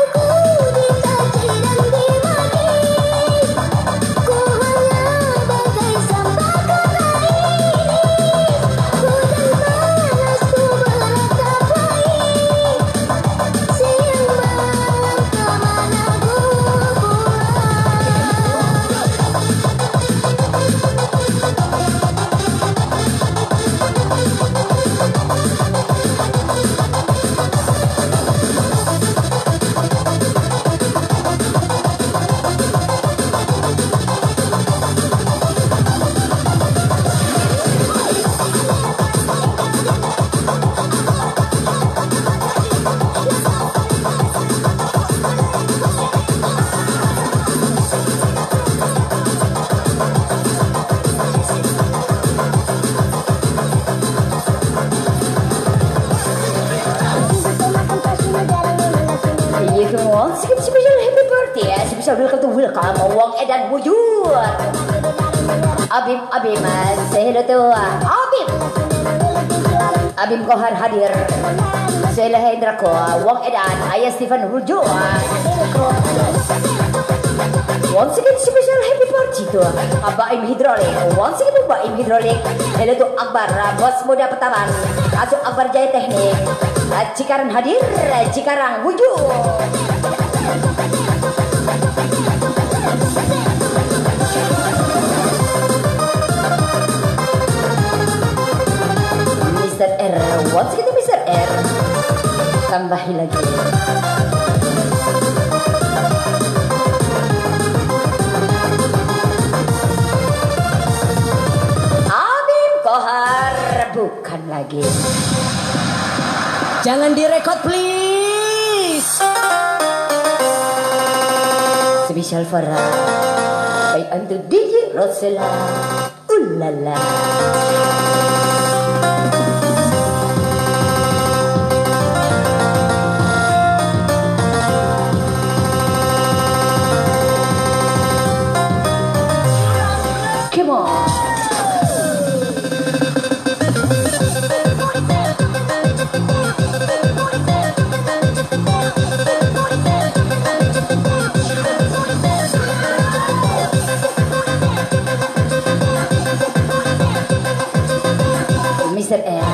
Special happy birthday ya. Special welcome Wong Edan Bujur. Abim say hello to Abim Kohar hadir. Saya Hendra ko Wong Edan Ayah Stephen Bujur. Once again special happy birthday to Baim Hidrolik. Once again Baim Hidrolik. Hello to Akbar bos muda Petapan. Atau Akbar Jaya Teknik. Cikarang hadir, Cikarang wujud. Mr. R, once kita Mr. R, tambahin lagi. Abim Kohar bukan lagi. Jangan direkod please. Special Farah by Antu DJ Rosella. Ulala. Come on. Mr. R,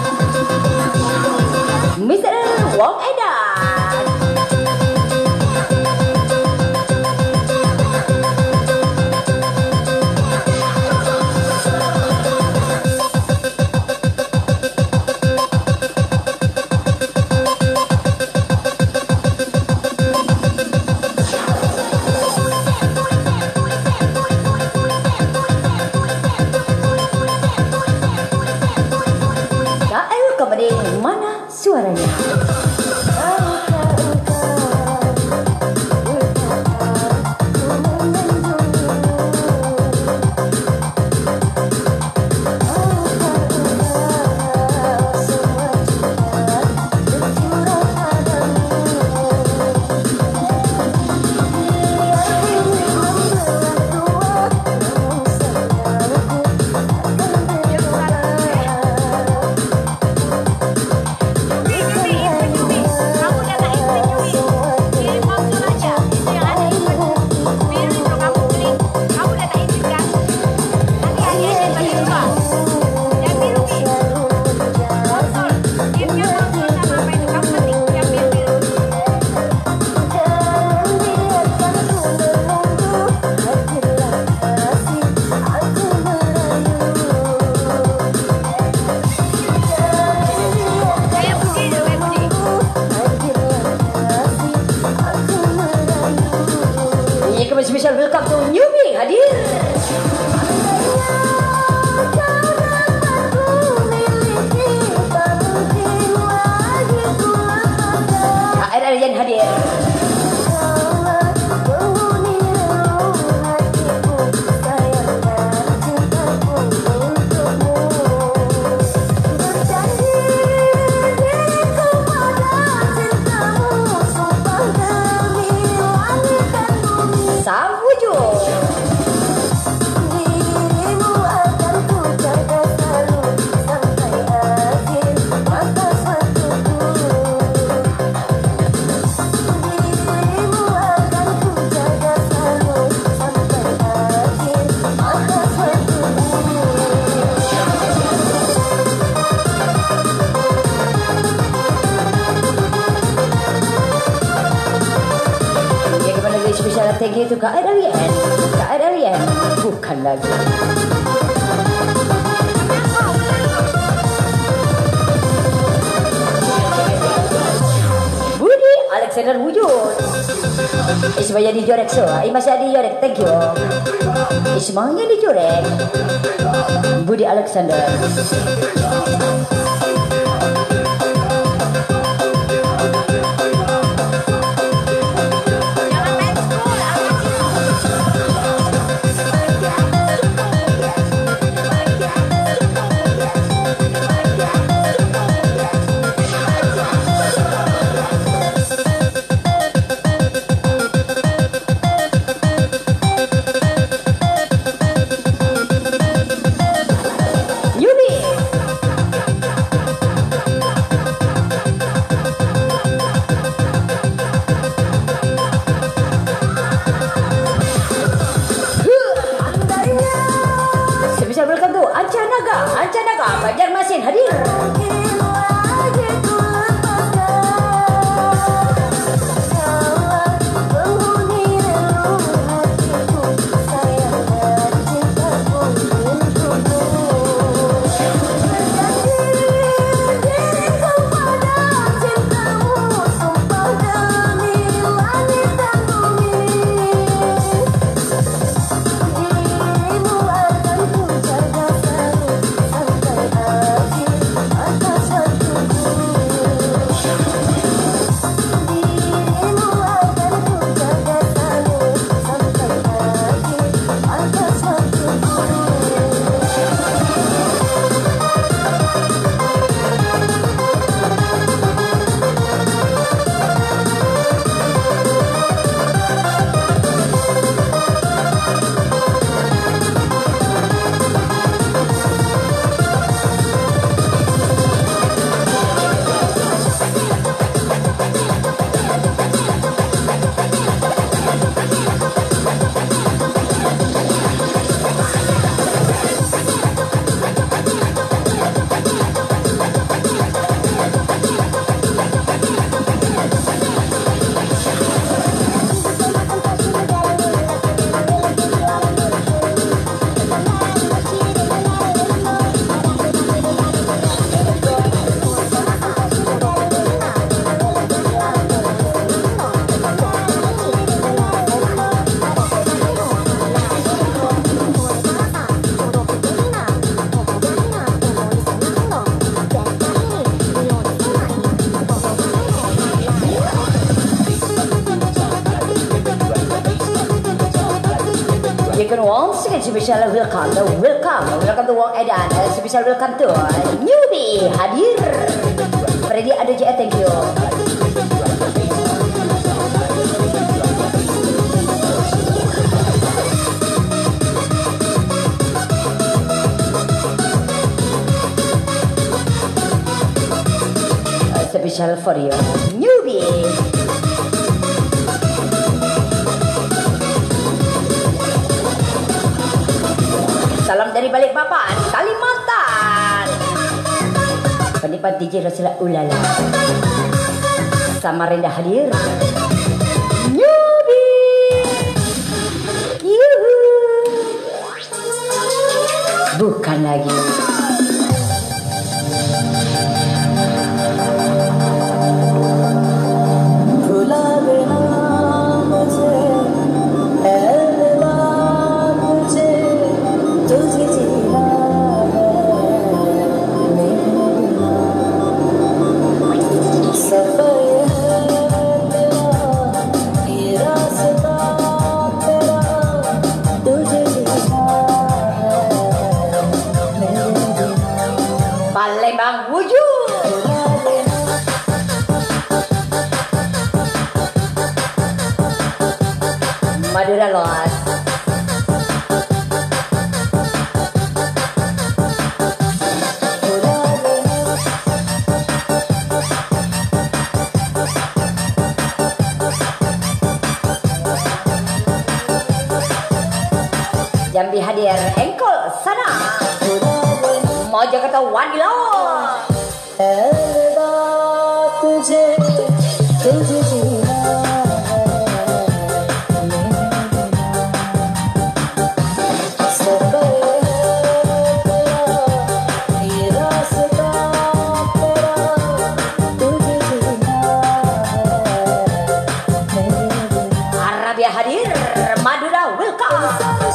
Mr. R, Wong Edan. Mana suaranya? Special welcome to newbie hadir. AR Aryan hadir. spesial thank you to Kak Adalian. Kak Adalian bukan lagi. Budi Alexander wujud. Ismanya dijorek so. Masih ada dijorek. Thank you. Ismanya dijorek. Budi Alexander. Banjarmasin hadir. Once again, special welcome to Wong Edan. Special welcome to newbie hadir. Freddy Adoja, thank you. Special for you, newbie. Salam dari Balikpapan, Kalimantan. Penikmat DJ Rosila Ulala. Samarinda hadir. Newbie. Yuhu. Bukan lagi. Palembang wujud. Madura los. Jambi hadir, engkol sana. Mojokerto Wadilo. Sabia hadir, Madura welcome.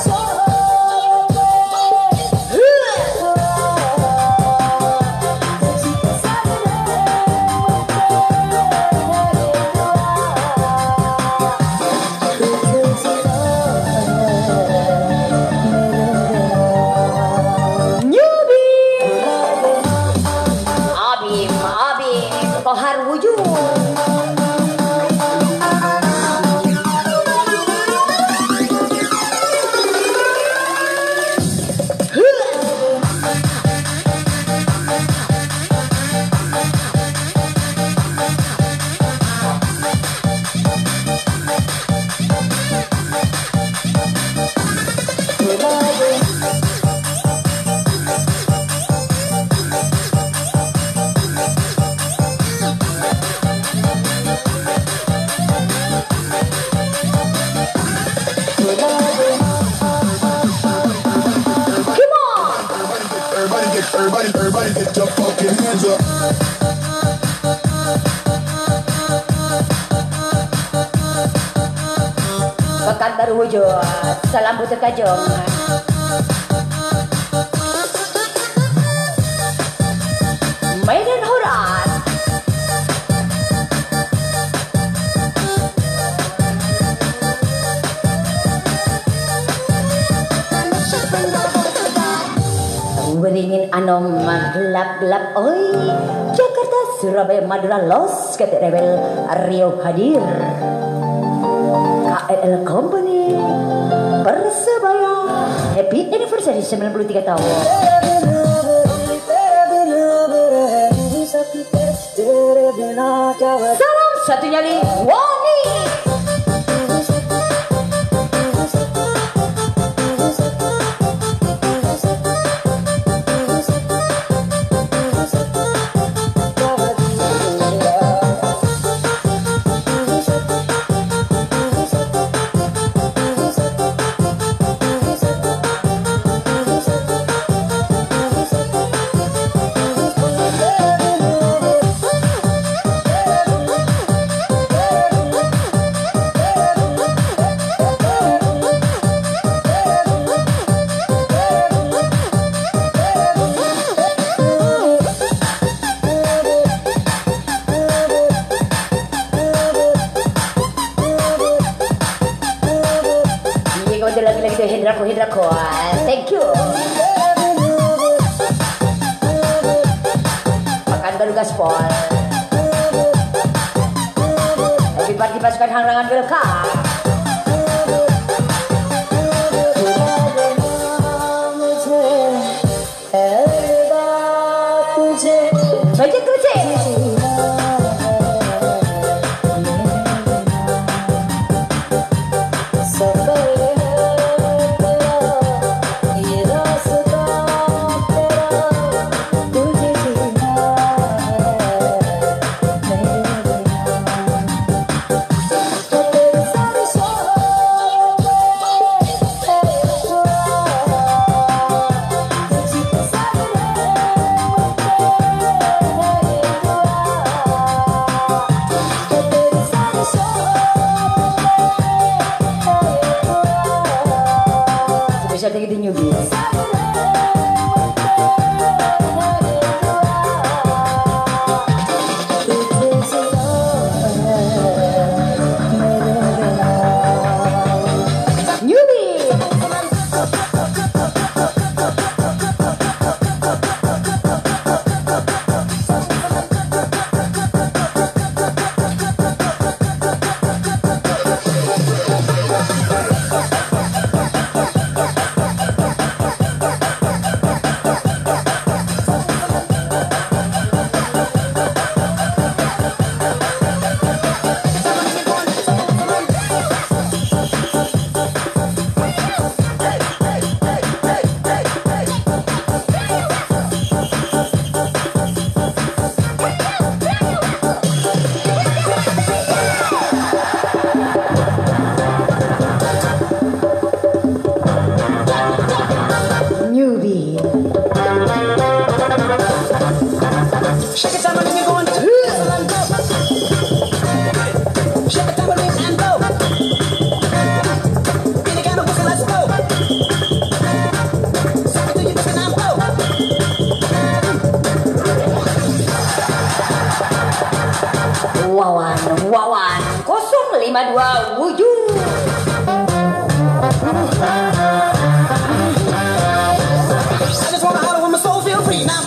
Kohar wujud. Everybody get your fucking hands up. Pekan baru wujud, salam butuh kajong. Medan Horas. Beringin anom gelap-gelap oi Jakarta, Surabaya, Madura, Los Ketik Rebel, Rio hadir KLL Company Persebaya Happy Anniversary 93 tahun. Salam satu nyali Wani. Lagi-lagi tuh Hendrako, thank you. Makan baru gaspol. Happy party pasukan Hangrangan welcome. Baca kucing. Spesial tinggi nyubi. 052 wujud. I just wanna holler when my soul feel free now.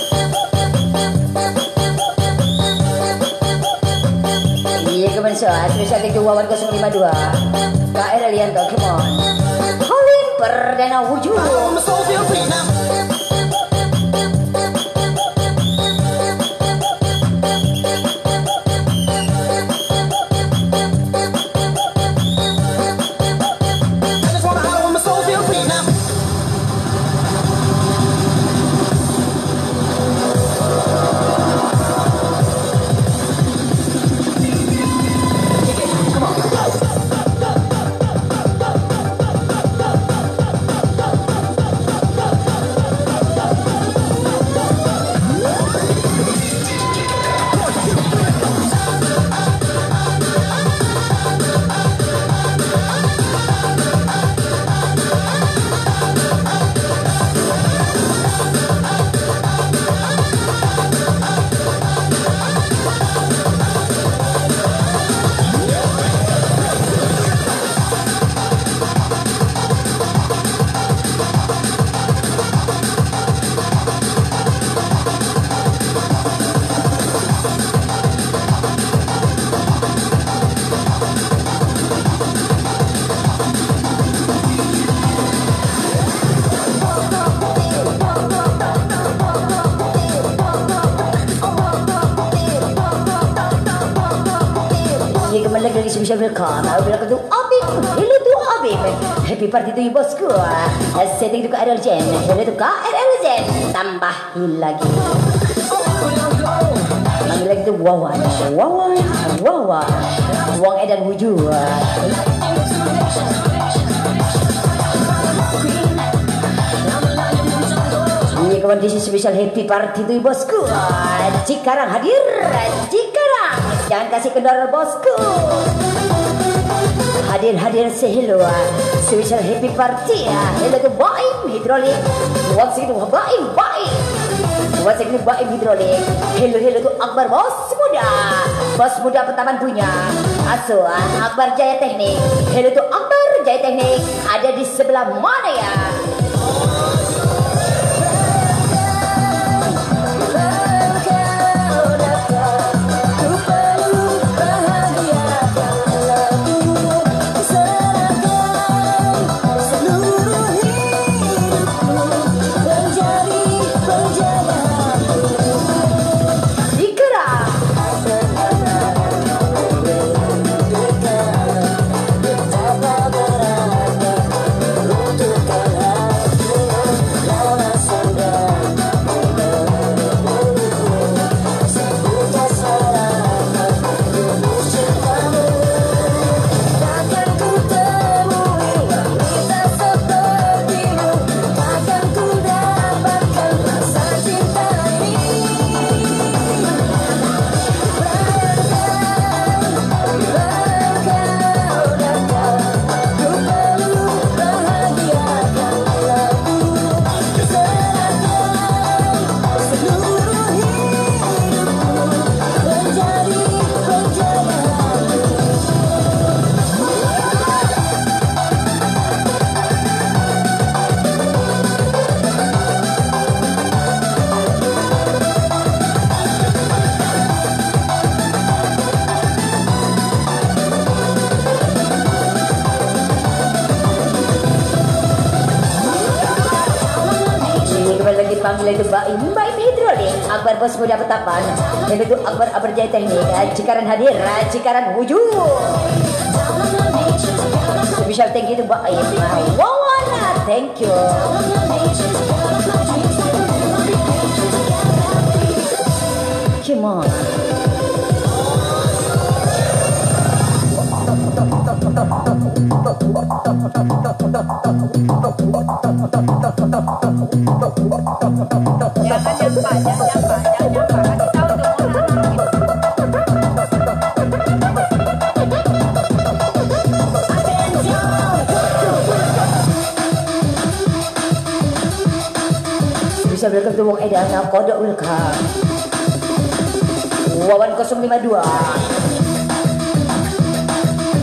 Iya kemensoan, spesial itu Wawan 052 KR Alianto, come on. Halim perdana wujud. When my soul feel free now. I just wanna holler when my soul feel free now. Ini kembali lagi spesial welcome. Welcome to Abim. Hello to Abim. Happy party to you bosku. Setting to KRL Jen. Hello to KRL Jen. Tambahin lagi. Panggil lagi tuh Wawan. Wang Edan wujud. Ini kembali spesial happy party to you bosku. Cikarang hadir. Cikarang. Jangan kasih kendor bosku. Hadir say hello. Special happy party. Hello to Baim Hidrolik. Once again Baim. Once again Baim Hidrolik. Hello to Akbar bos muda. Bos muda Petaman punya. Aso Akbar Jaya Teknik. Hello to Akbar Jaya Teknik. Ada di sebelah mana ya? Panggil itu Baim Hidrolik. Akbar bos muda Petapan. Dan itu Akbar Jaya Teknik. Cikarang hadir. Cikarang wujud. Special thank you to Baim. Wawana, thank you. Come on. Bisa welcome to Wong Edan, kodok welcome. Wawan 052.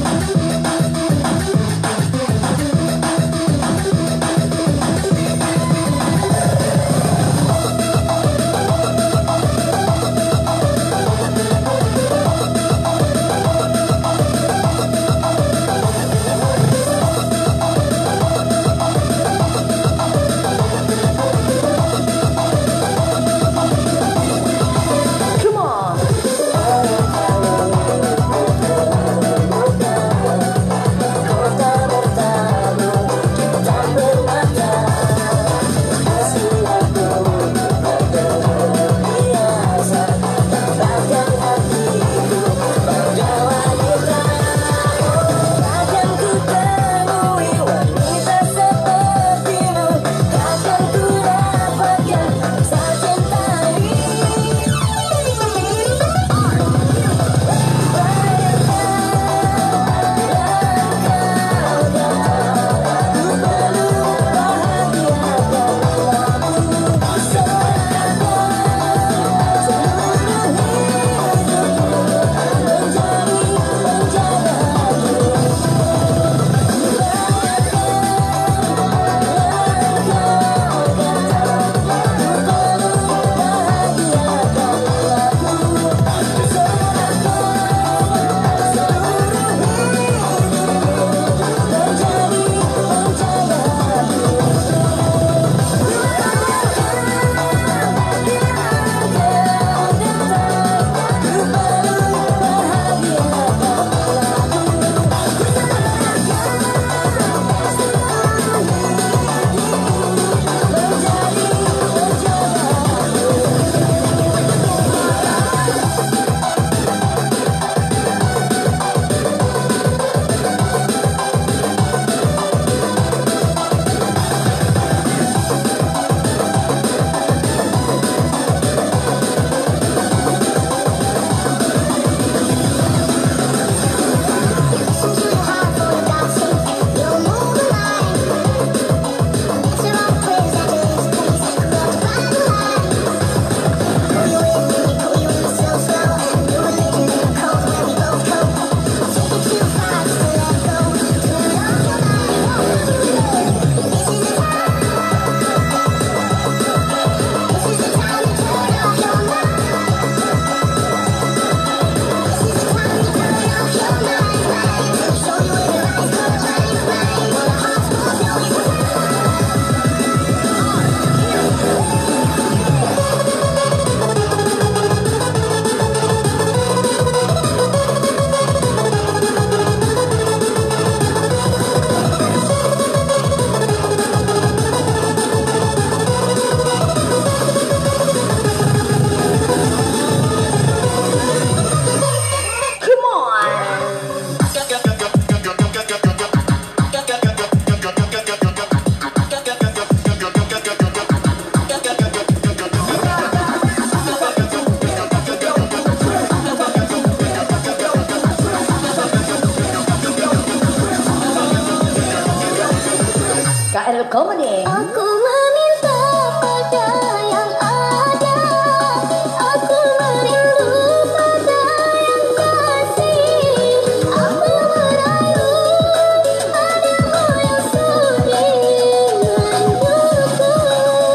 KRL Company. Aku meminta pada yang ada, aku merindu pada yang kasih, aku merayu padamu yang sudi menunjukku.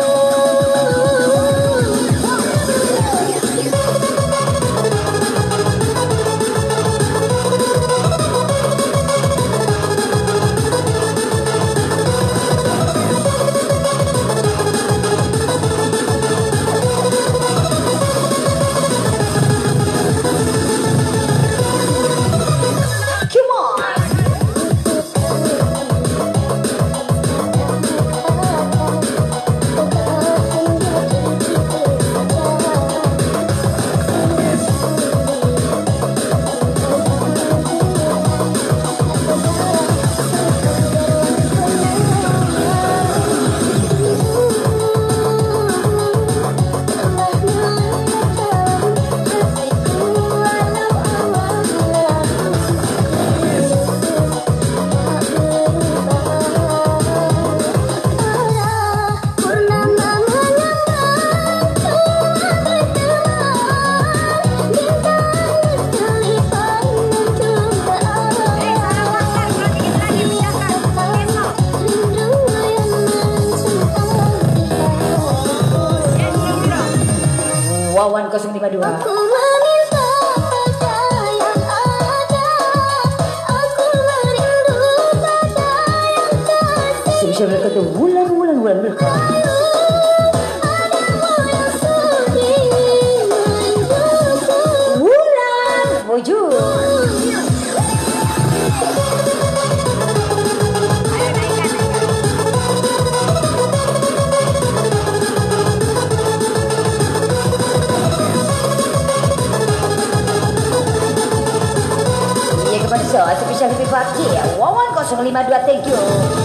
Come on. Wawan 052. Aku meminta pada yang ada, aku merindu pada yang kasih, Bisa berkata bulan berkah. padamu yang sudi menunjukku. Bulan wujud. Iya kepada saya spesial happy party Wawan 052, thank you.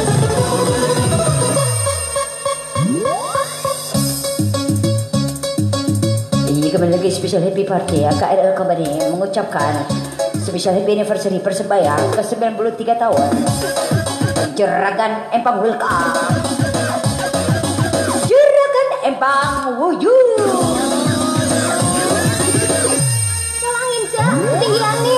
Iya kembali lagi spesial happy party KRL Company mengucapkan spesial happy anniversary Persebaya ke 93 tahun. Juragan Empang welcome. Juragan Empang wujud. Tolongin Cak, ketinggian nih.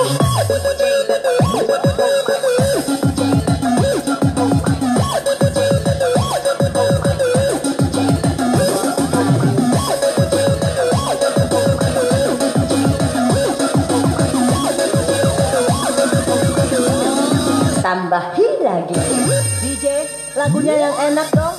Tambahin lagi. DJ, lagunya yang enak dong.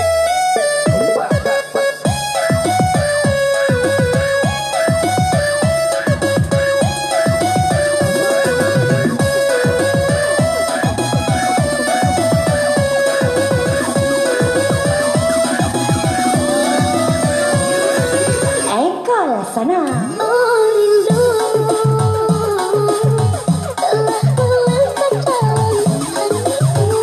Engkau sana. Oh rindu telah melekat dalam hatiku.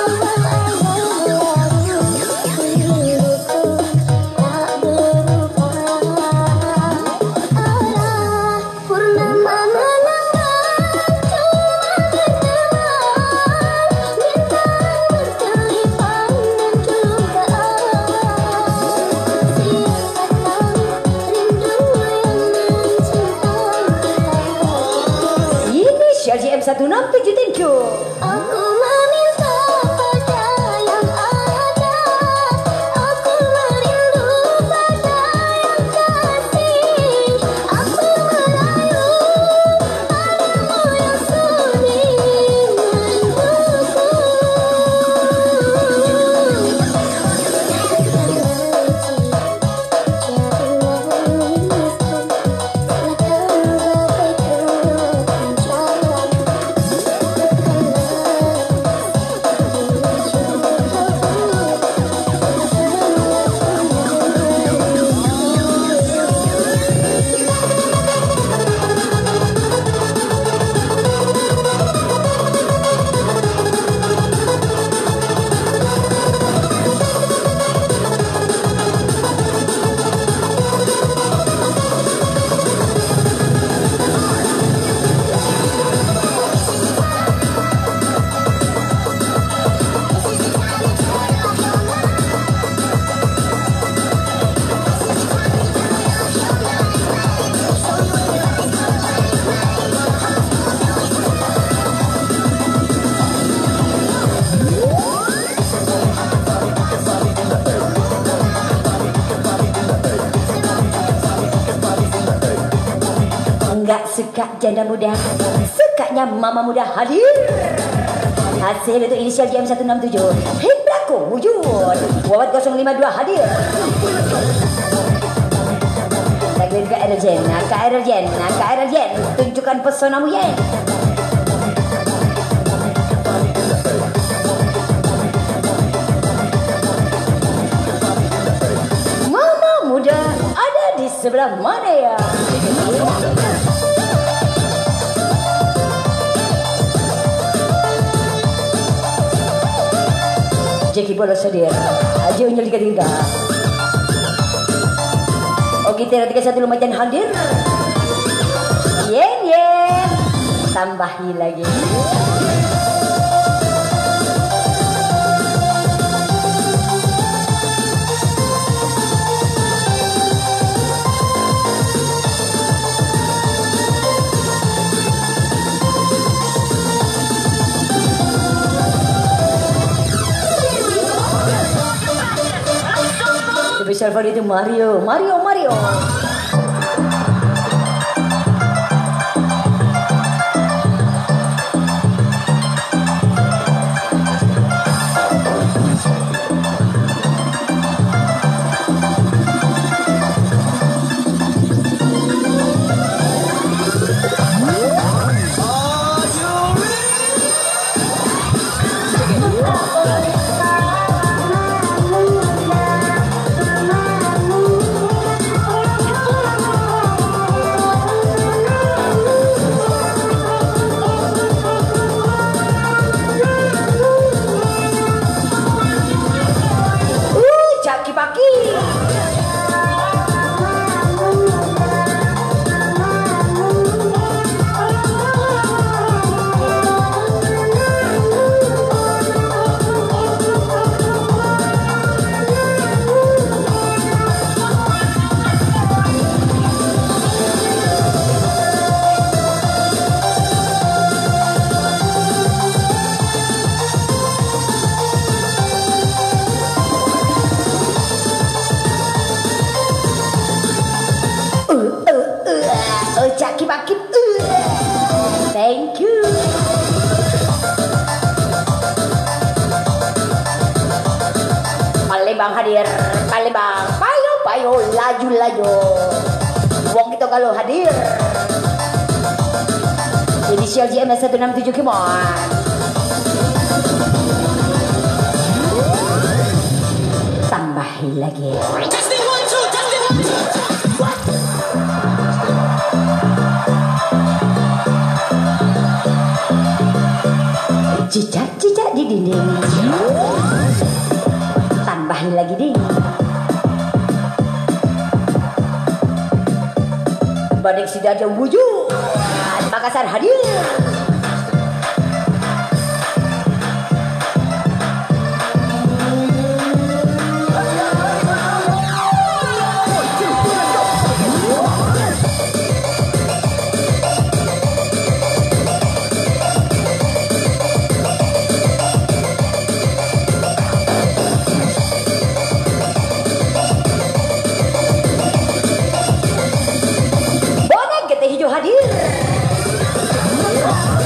Rinduku tak berubah. Arah purnama menambah cuma berteman, bintang berkelipan dan juga siapkan rindu yang mencintai. Ini CRJM 167, thank you. Aku meminta pada yang ada, aku merindu pada yang kasih, aku merayu padamu yang sudi menunjukku. suka janda muda, sukanya mama muda hadir. Hasil itu inisial JM167 Hindaku wujud Wawat 052 hadir. Laguin KRL Jen, KRL Jen, KRL Jen, tunjukkan pesonamu Yen. Mama muda ada di sebelah mana ya? Jeki bolos hadir, aja nyel tiga. Oke, Tera 31 Lumajang hadir. Yen yen, tambahi lagi. Spesial for itu Mario. Caki-baki. Thank you. Palembang hadir. Palembang. Payo, laju. Wong kita kalau hadir. Inisial JM167 Kimon. Tambahin lagi. Testing 1 2, testing 1 2. Cicak di dinding. Tambahin lagi ding. Badek Sidoarjo wujud. Makassar hadir. Hadir.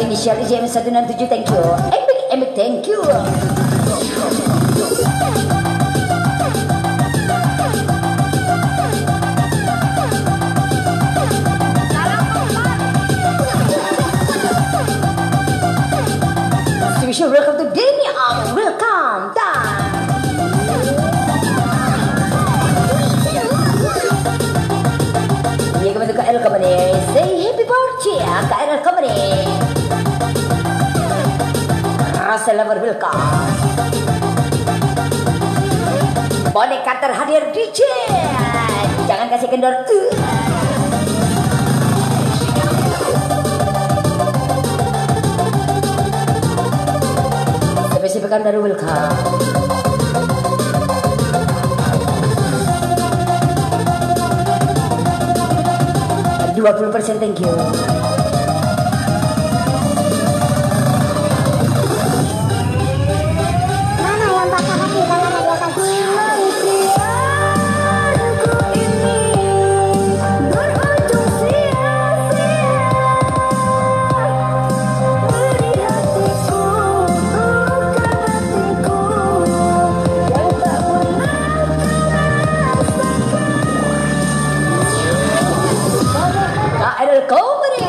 inisial IJM 167, thank you. Epic, thank you. Special welcome to Denny Ang. Welcome, dan ya kepada KL Company. Say happy birthday KL Company. Rasa lover welcome. Boneka terhadir DJ. Jangan kasih kendor. Sampai pekan baru welcome. %, thank you. Mana yang patah hati karena dia kasih berujung sia-sia. Beri hatiku, bukan hatiku yang tak pernah KL Company.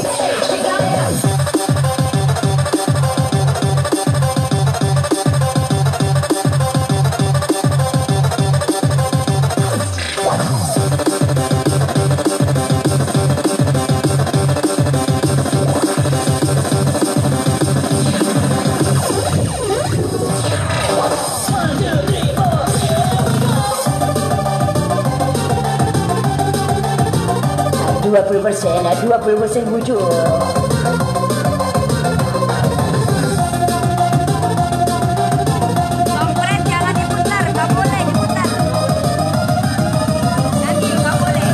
%, 20% wujud. Kompret jangan diputar, nggak boleh diputar. Nanti nggak boleh.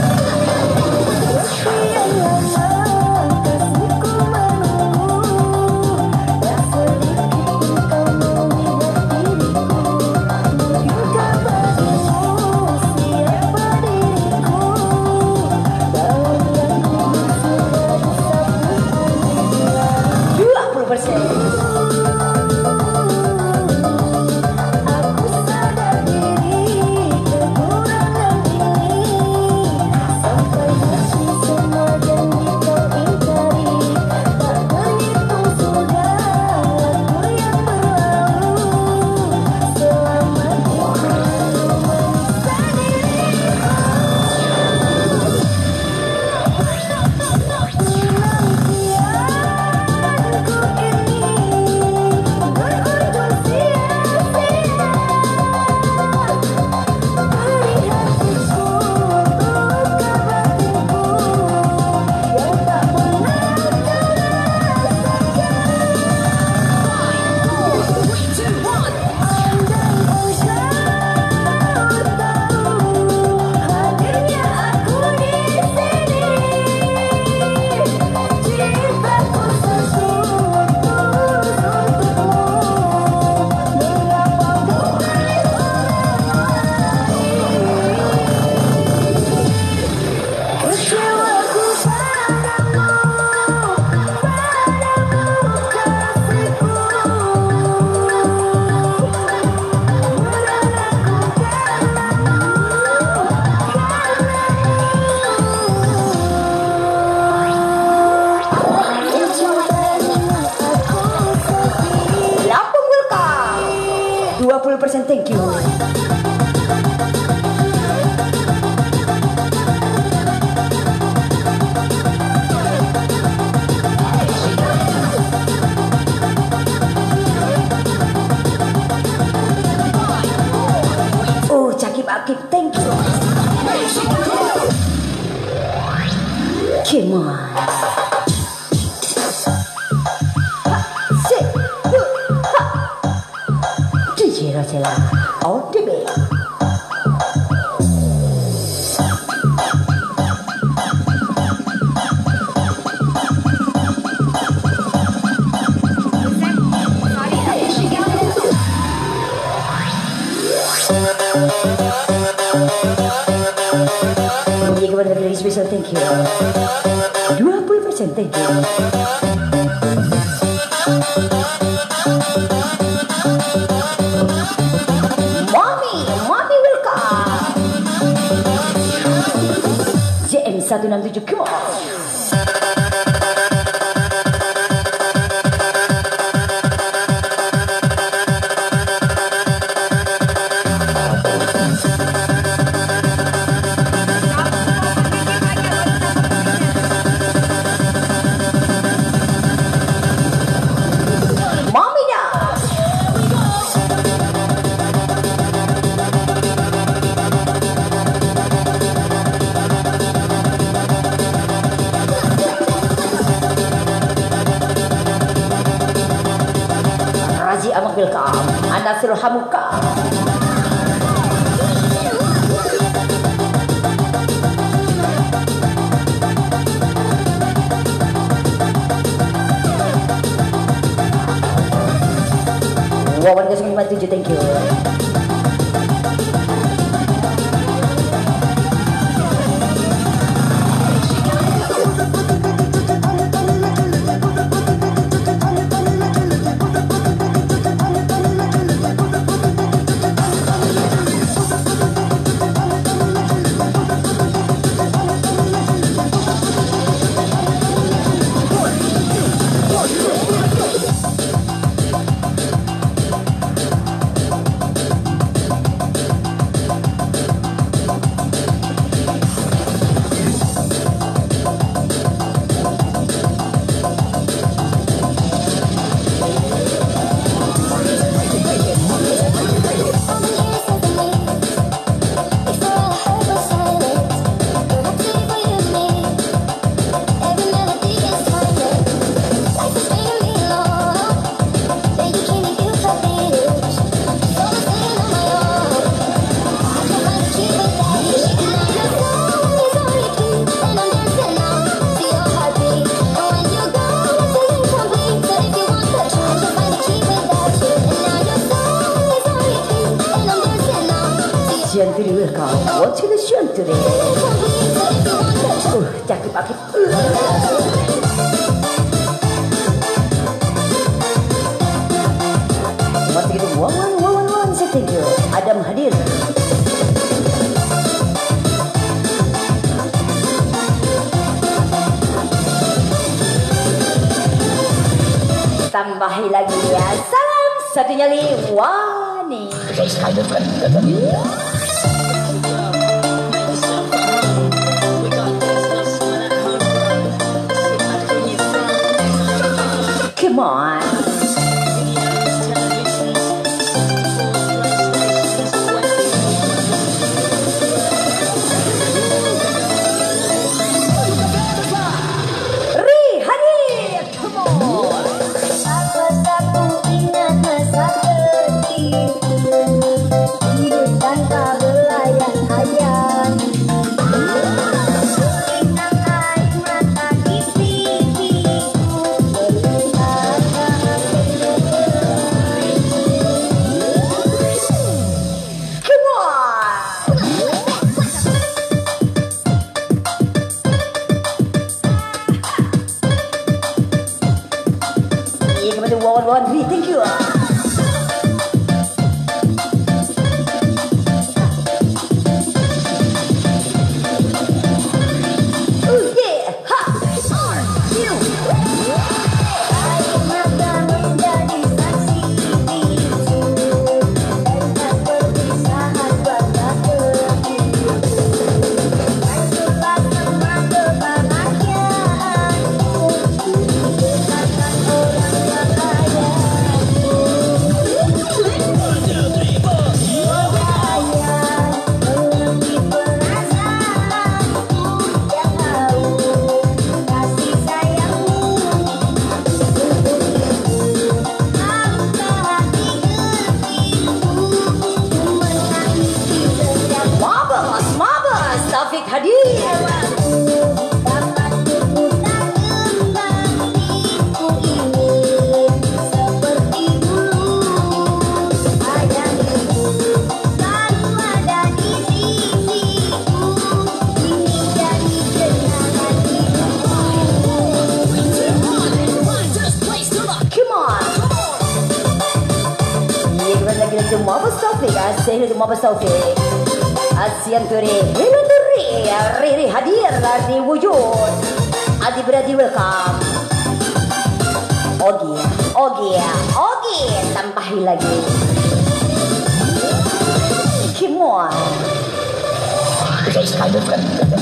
%, thank you. Oh, Cakip Akib, thank you. Come on. Rosella, all the way. Ini kepada dari special, thank you. 20%, thank you. Mami welcome. JM 167 come on. Amak welcome. Anda suruh hamuka. Wawan 057 thank you. Shanturi welcome. What's the Shanturi? Cakep pakai. Masih gitu. Wawan, saya thank you. Adam hadir. Tambahi lagi ya. Salam satu nyali. Wani. Come on. to Mabas Taufik. Say hello to Mabas Taufik. Asian Turi, hello Turi. Riri hadir di wujud. Adi beradi welcome. Ogi, tambahin lagi. Come on. Guys, kind of kan.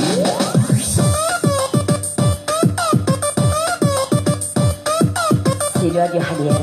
Sidoarjo hadir.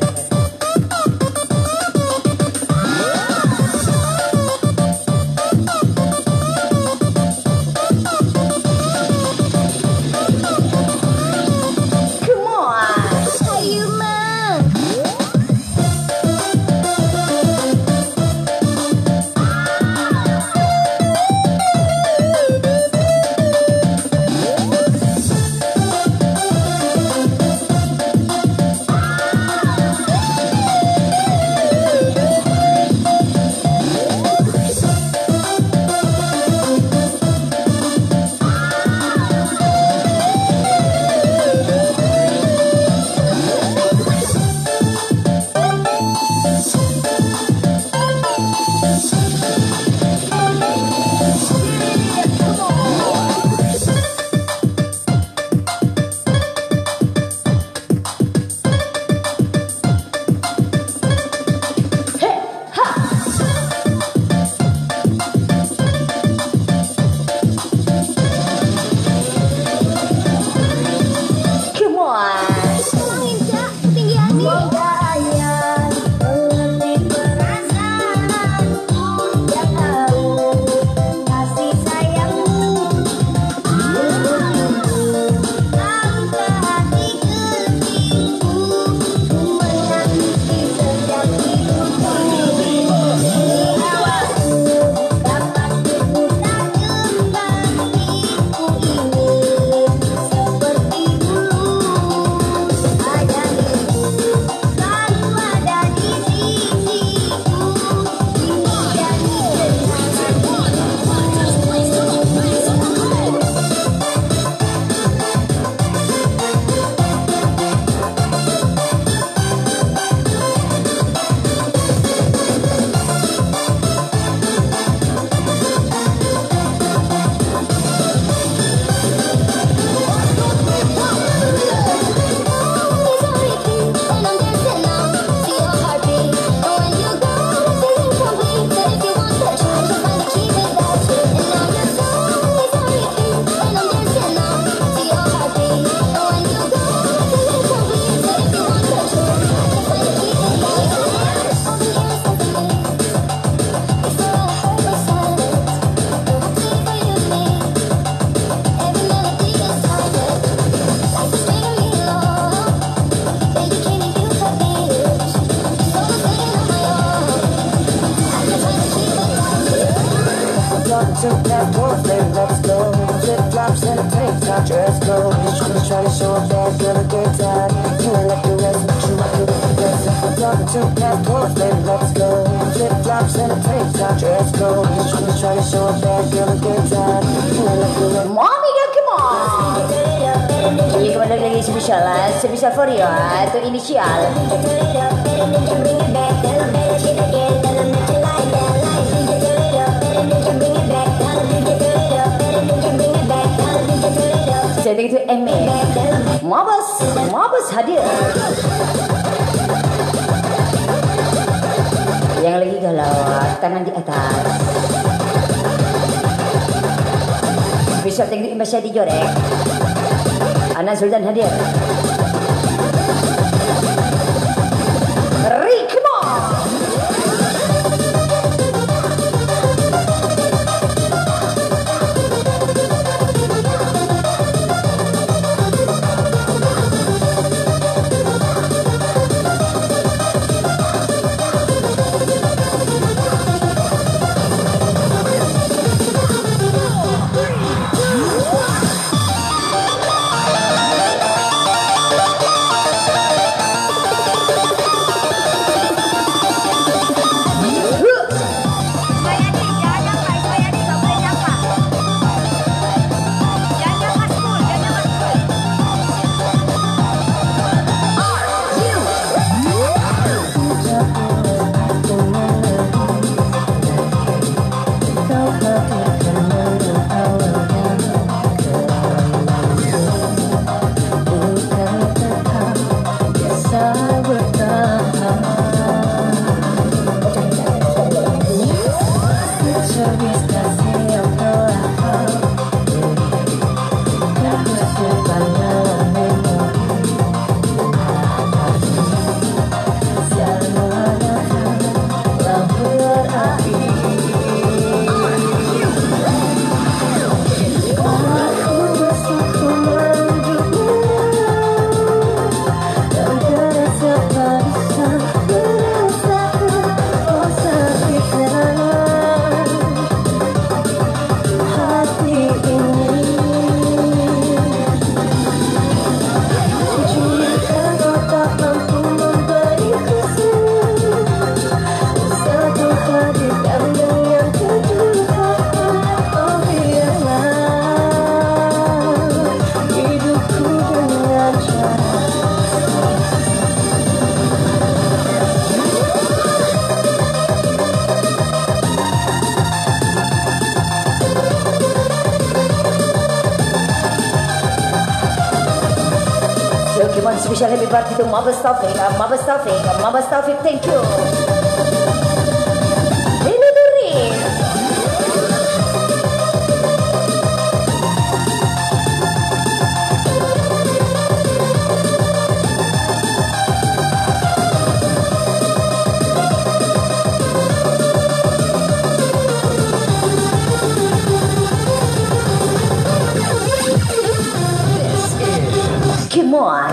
Mommy, come on. Ini kembali lagi spesial for you. Itu inisial. Jadi itu Mabas hadir. Yang lagi galau, tangan di atas. Bisa tengok Masya di Jorek. Anak Sultan hadir. Rikmo. Special happy birthday to Mabas Taufik, Mabas Taufik, thank you. Hello Nurin. Come on.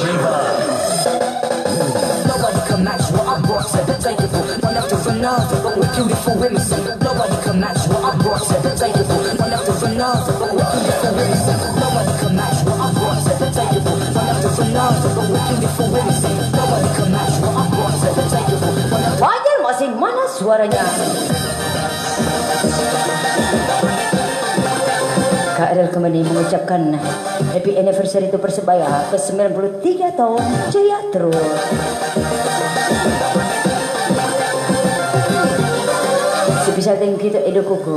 Nobody can match what I brought to the table. One after another, but we're beautiful women. So nobody can match what I brought to the table. One after another, but we're beautiful women. So nobody can match what I brought to the table. One after another, but we're beautiful women. So nobody can match what I brought to the table. Wajar masih mana suaranya? KRL kembali mengucapkan happy anniversary itu Persebaya ke 93 tahun jaya terus. Sebisa thank you to Edo Kuku.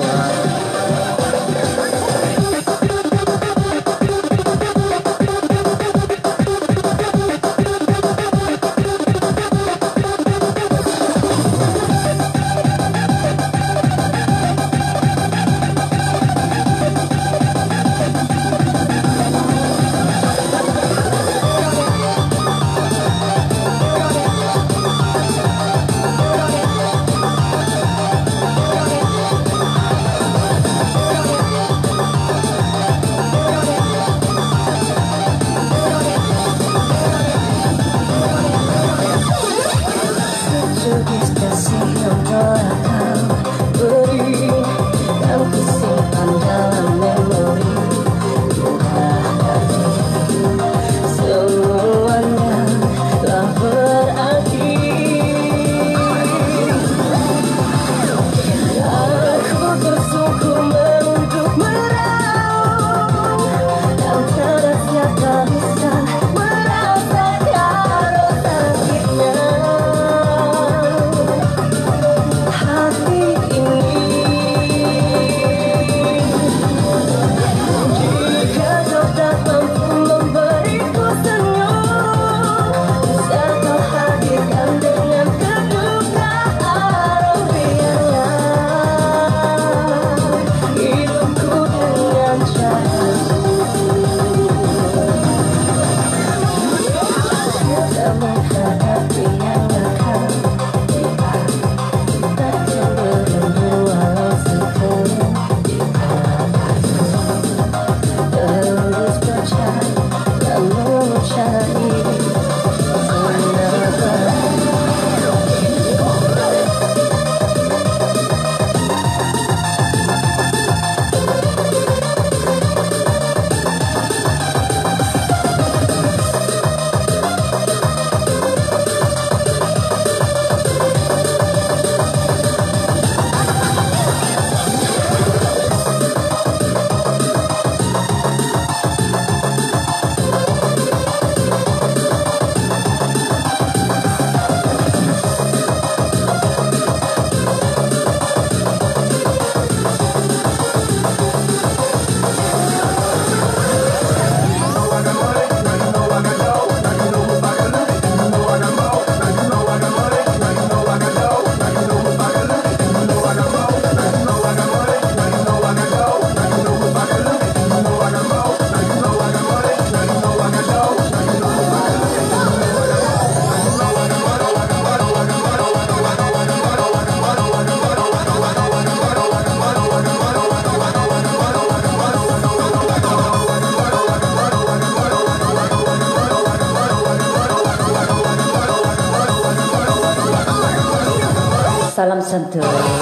Salam santuy.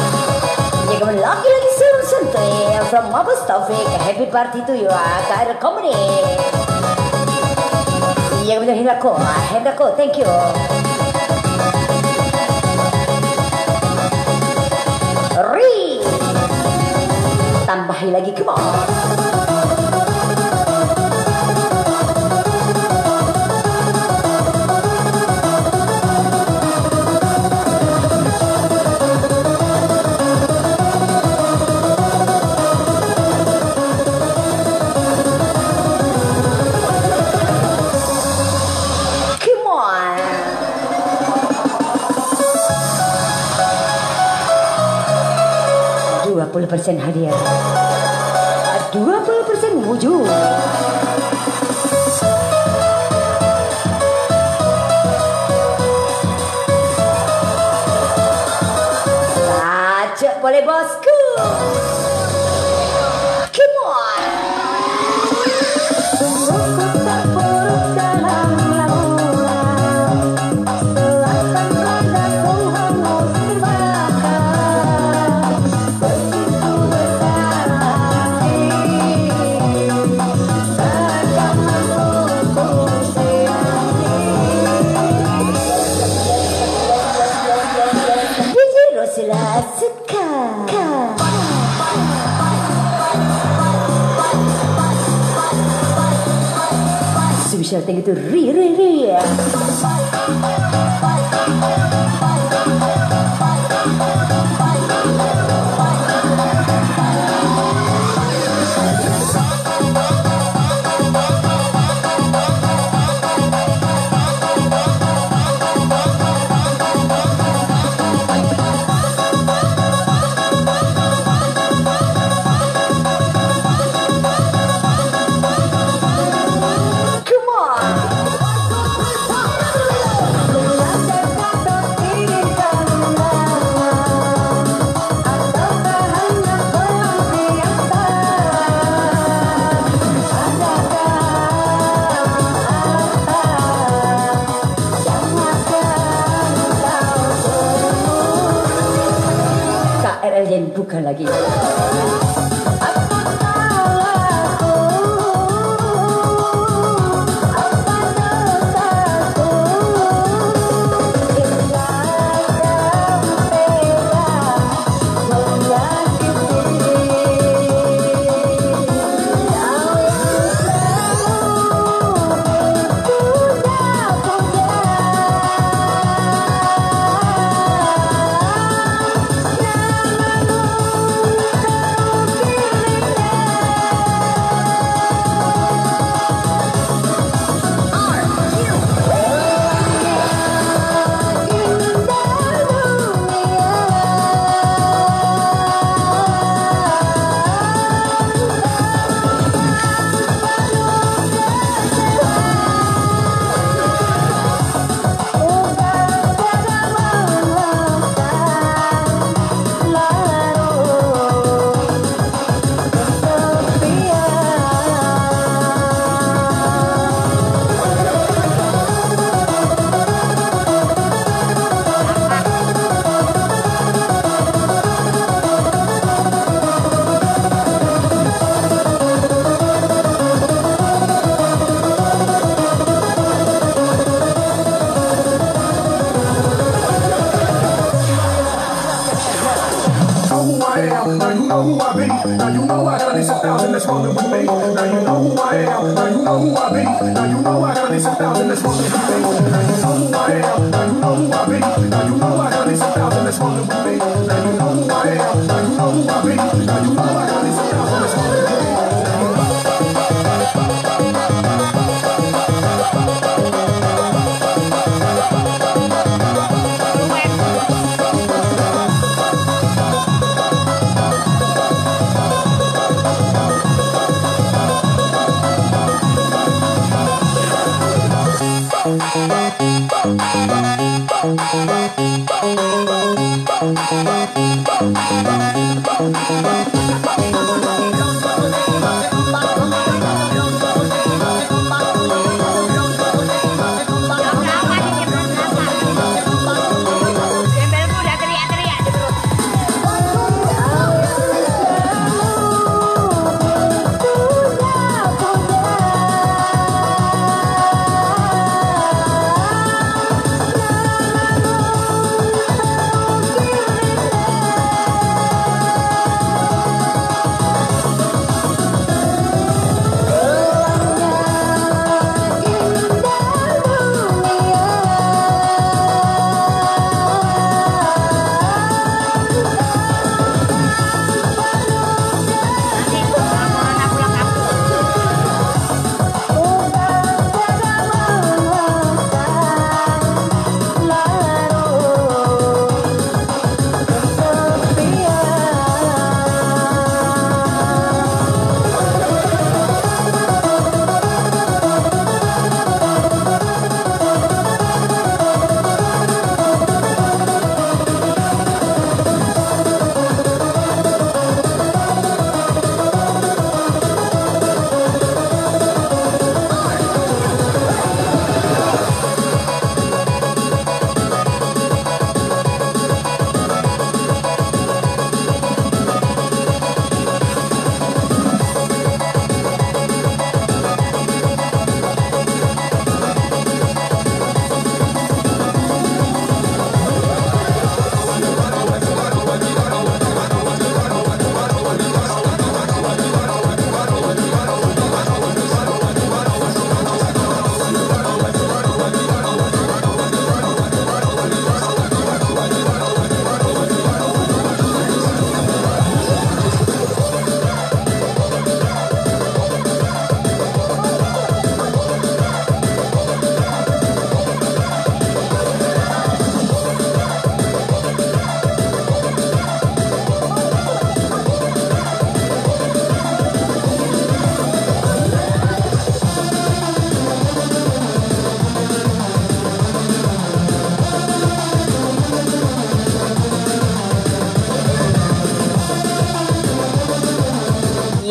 Ya kamu lagi salam santuy from Mabas Taufik. Happy birthday to you, KRL Comedy. Ya kamu Hendako, thank you. Tambahin lagi, come on. 50% hadiah, 20% wujud. Acak boleh bosku. Come on. Special thank you to Ri. KRL bukan lagi.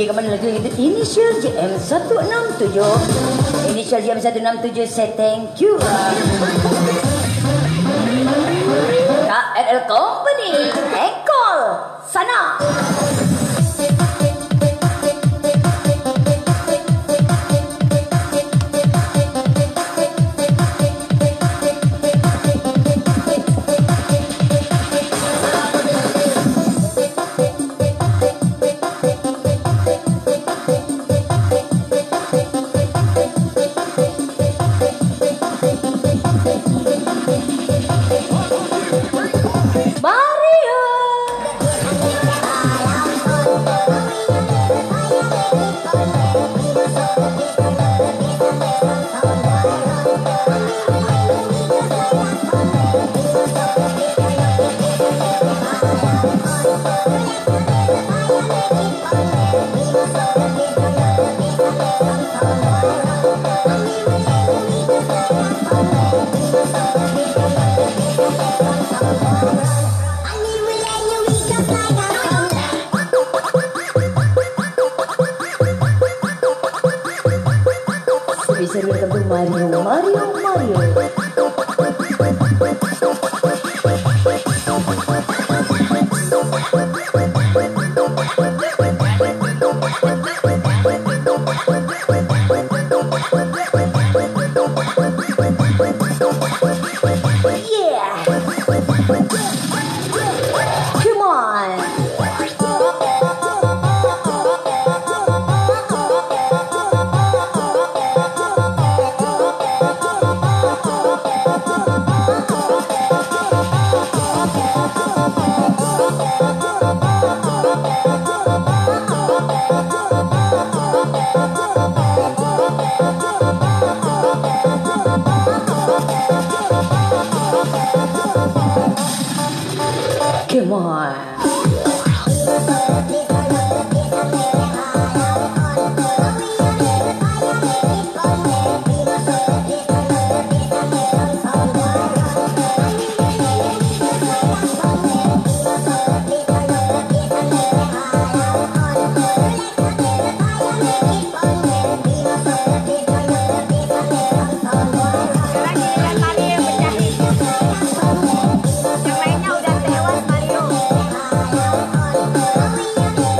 DJ kembali lagi itu Inisial JM167. Inisial JM167 say thank you. KRL Company Engkol sana. Bisa welcome to Mario. Yeah. Come on. Come on. Giliran Mario yang pecahin. Yang lainnya udah tewas Mario.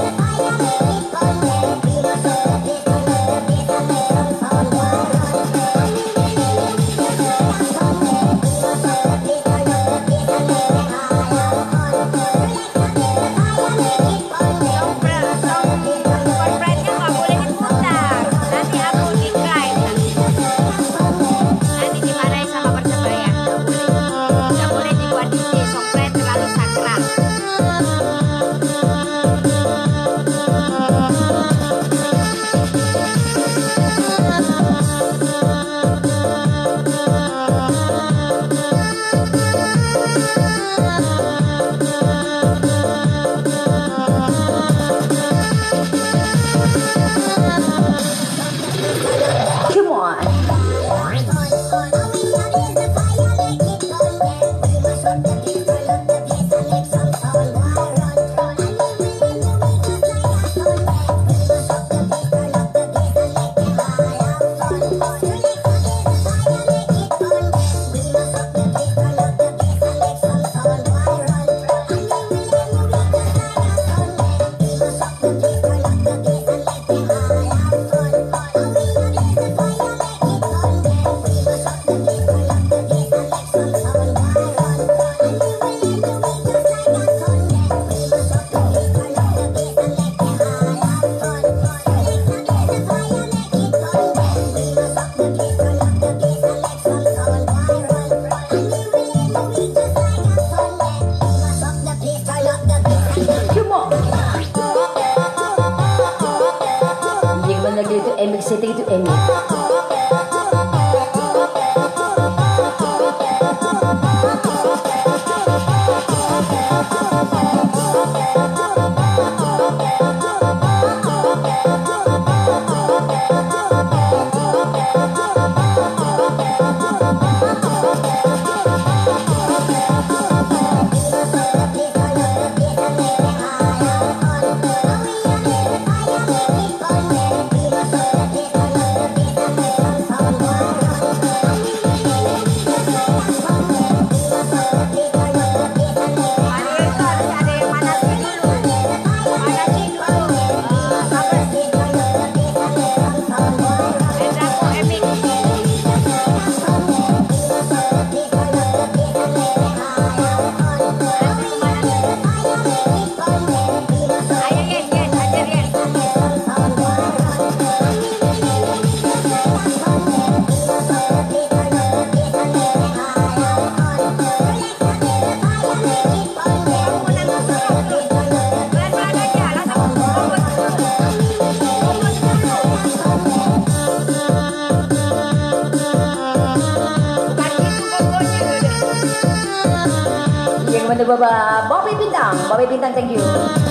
untuk Bapak Bobby Bintang. Bobby Bintang, thank you.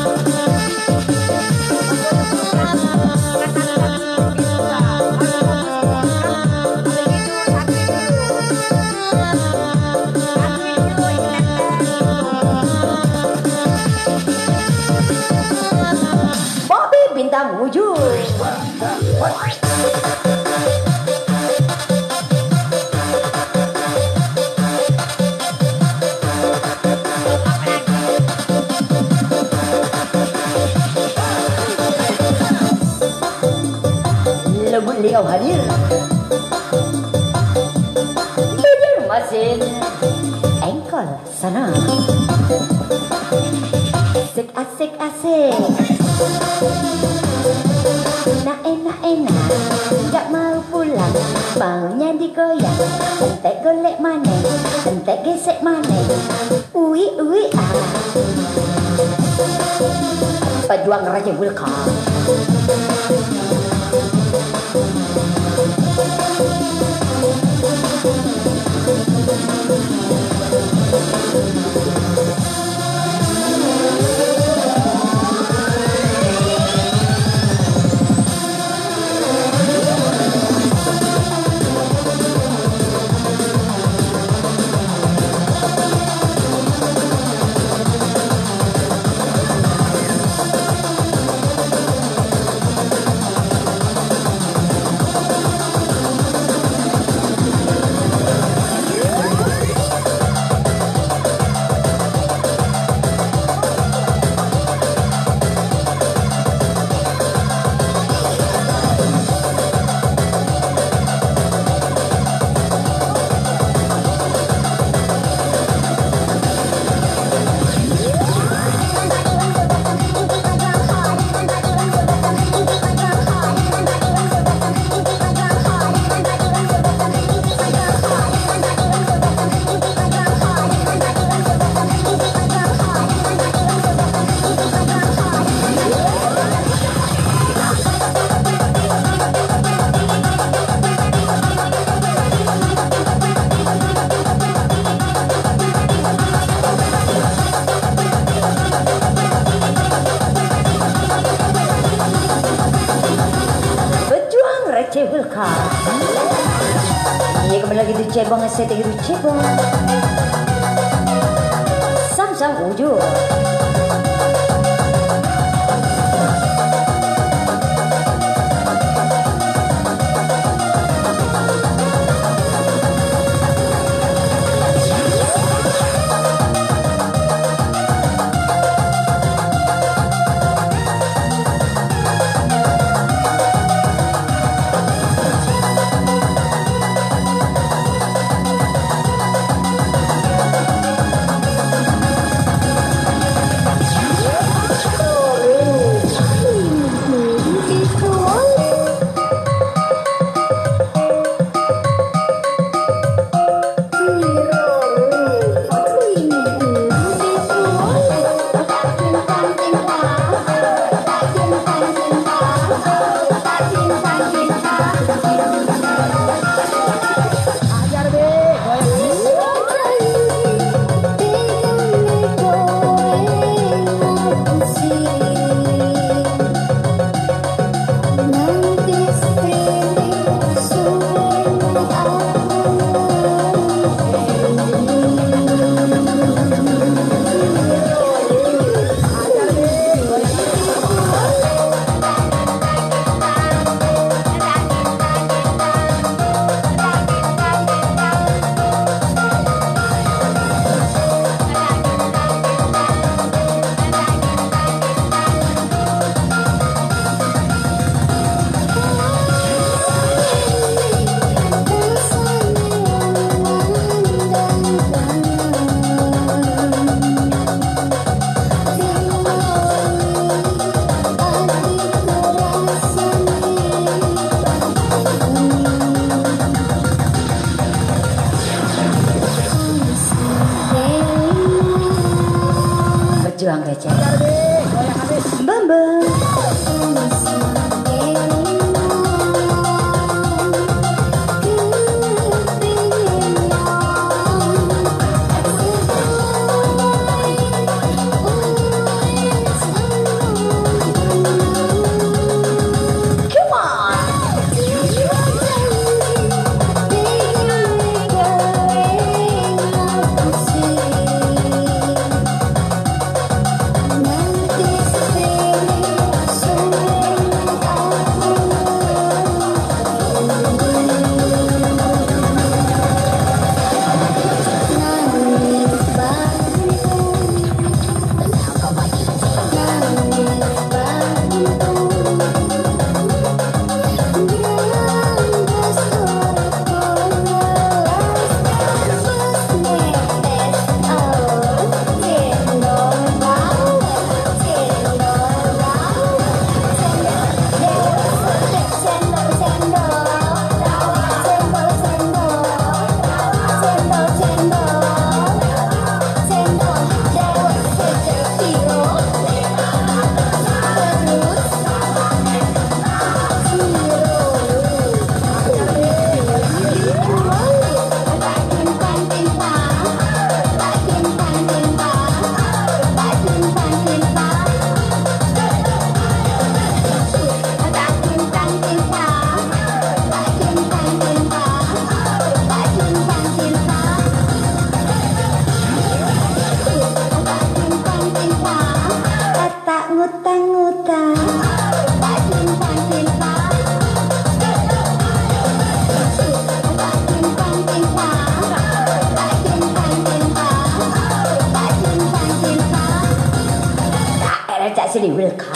Bobby Bintang wujud. Beliau hadir. Hadir mesin engkol sana. Asik asik asik. Enak, gak mau pulang, maunya digoyang. Entek golek maneh, entek gesek maneh. Ui ah. Pejuang Raja Vulkan. Iya kembali lagi di cebong estetik itu cebong. Sam wujud. Berjuang receh. Bambang. Leslie Wilcott.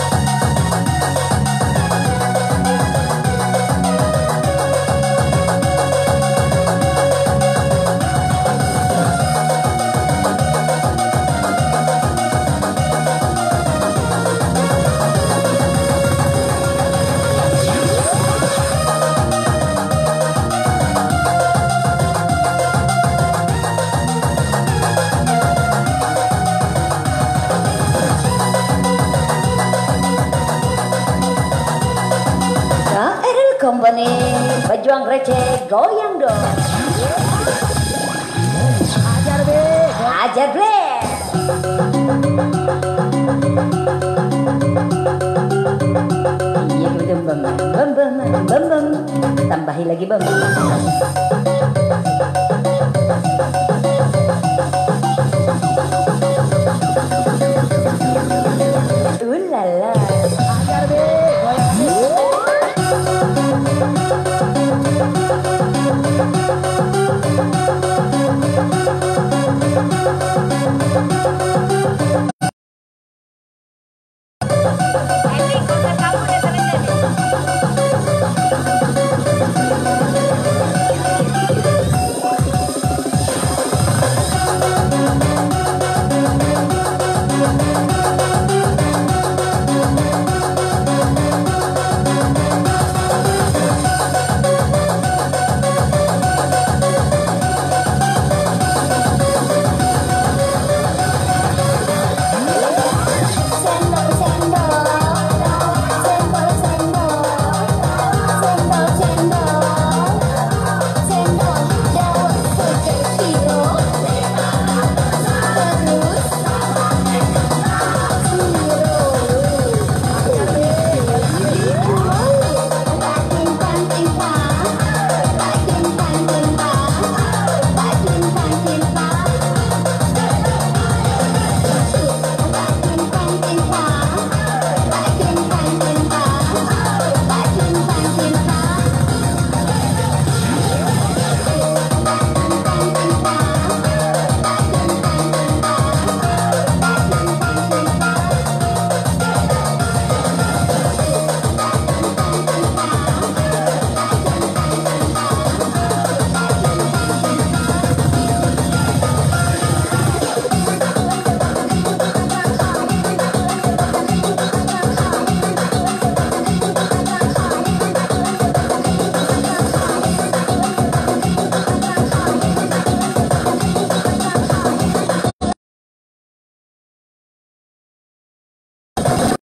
Company, pejuang receh, goyang dong. Ajar Ble.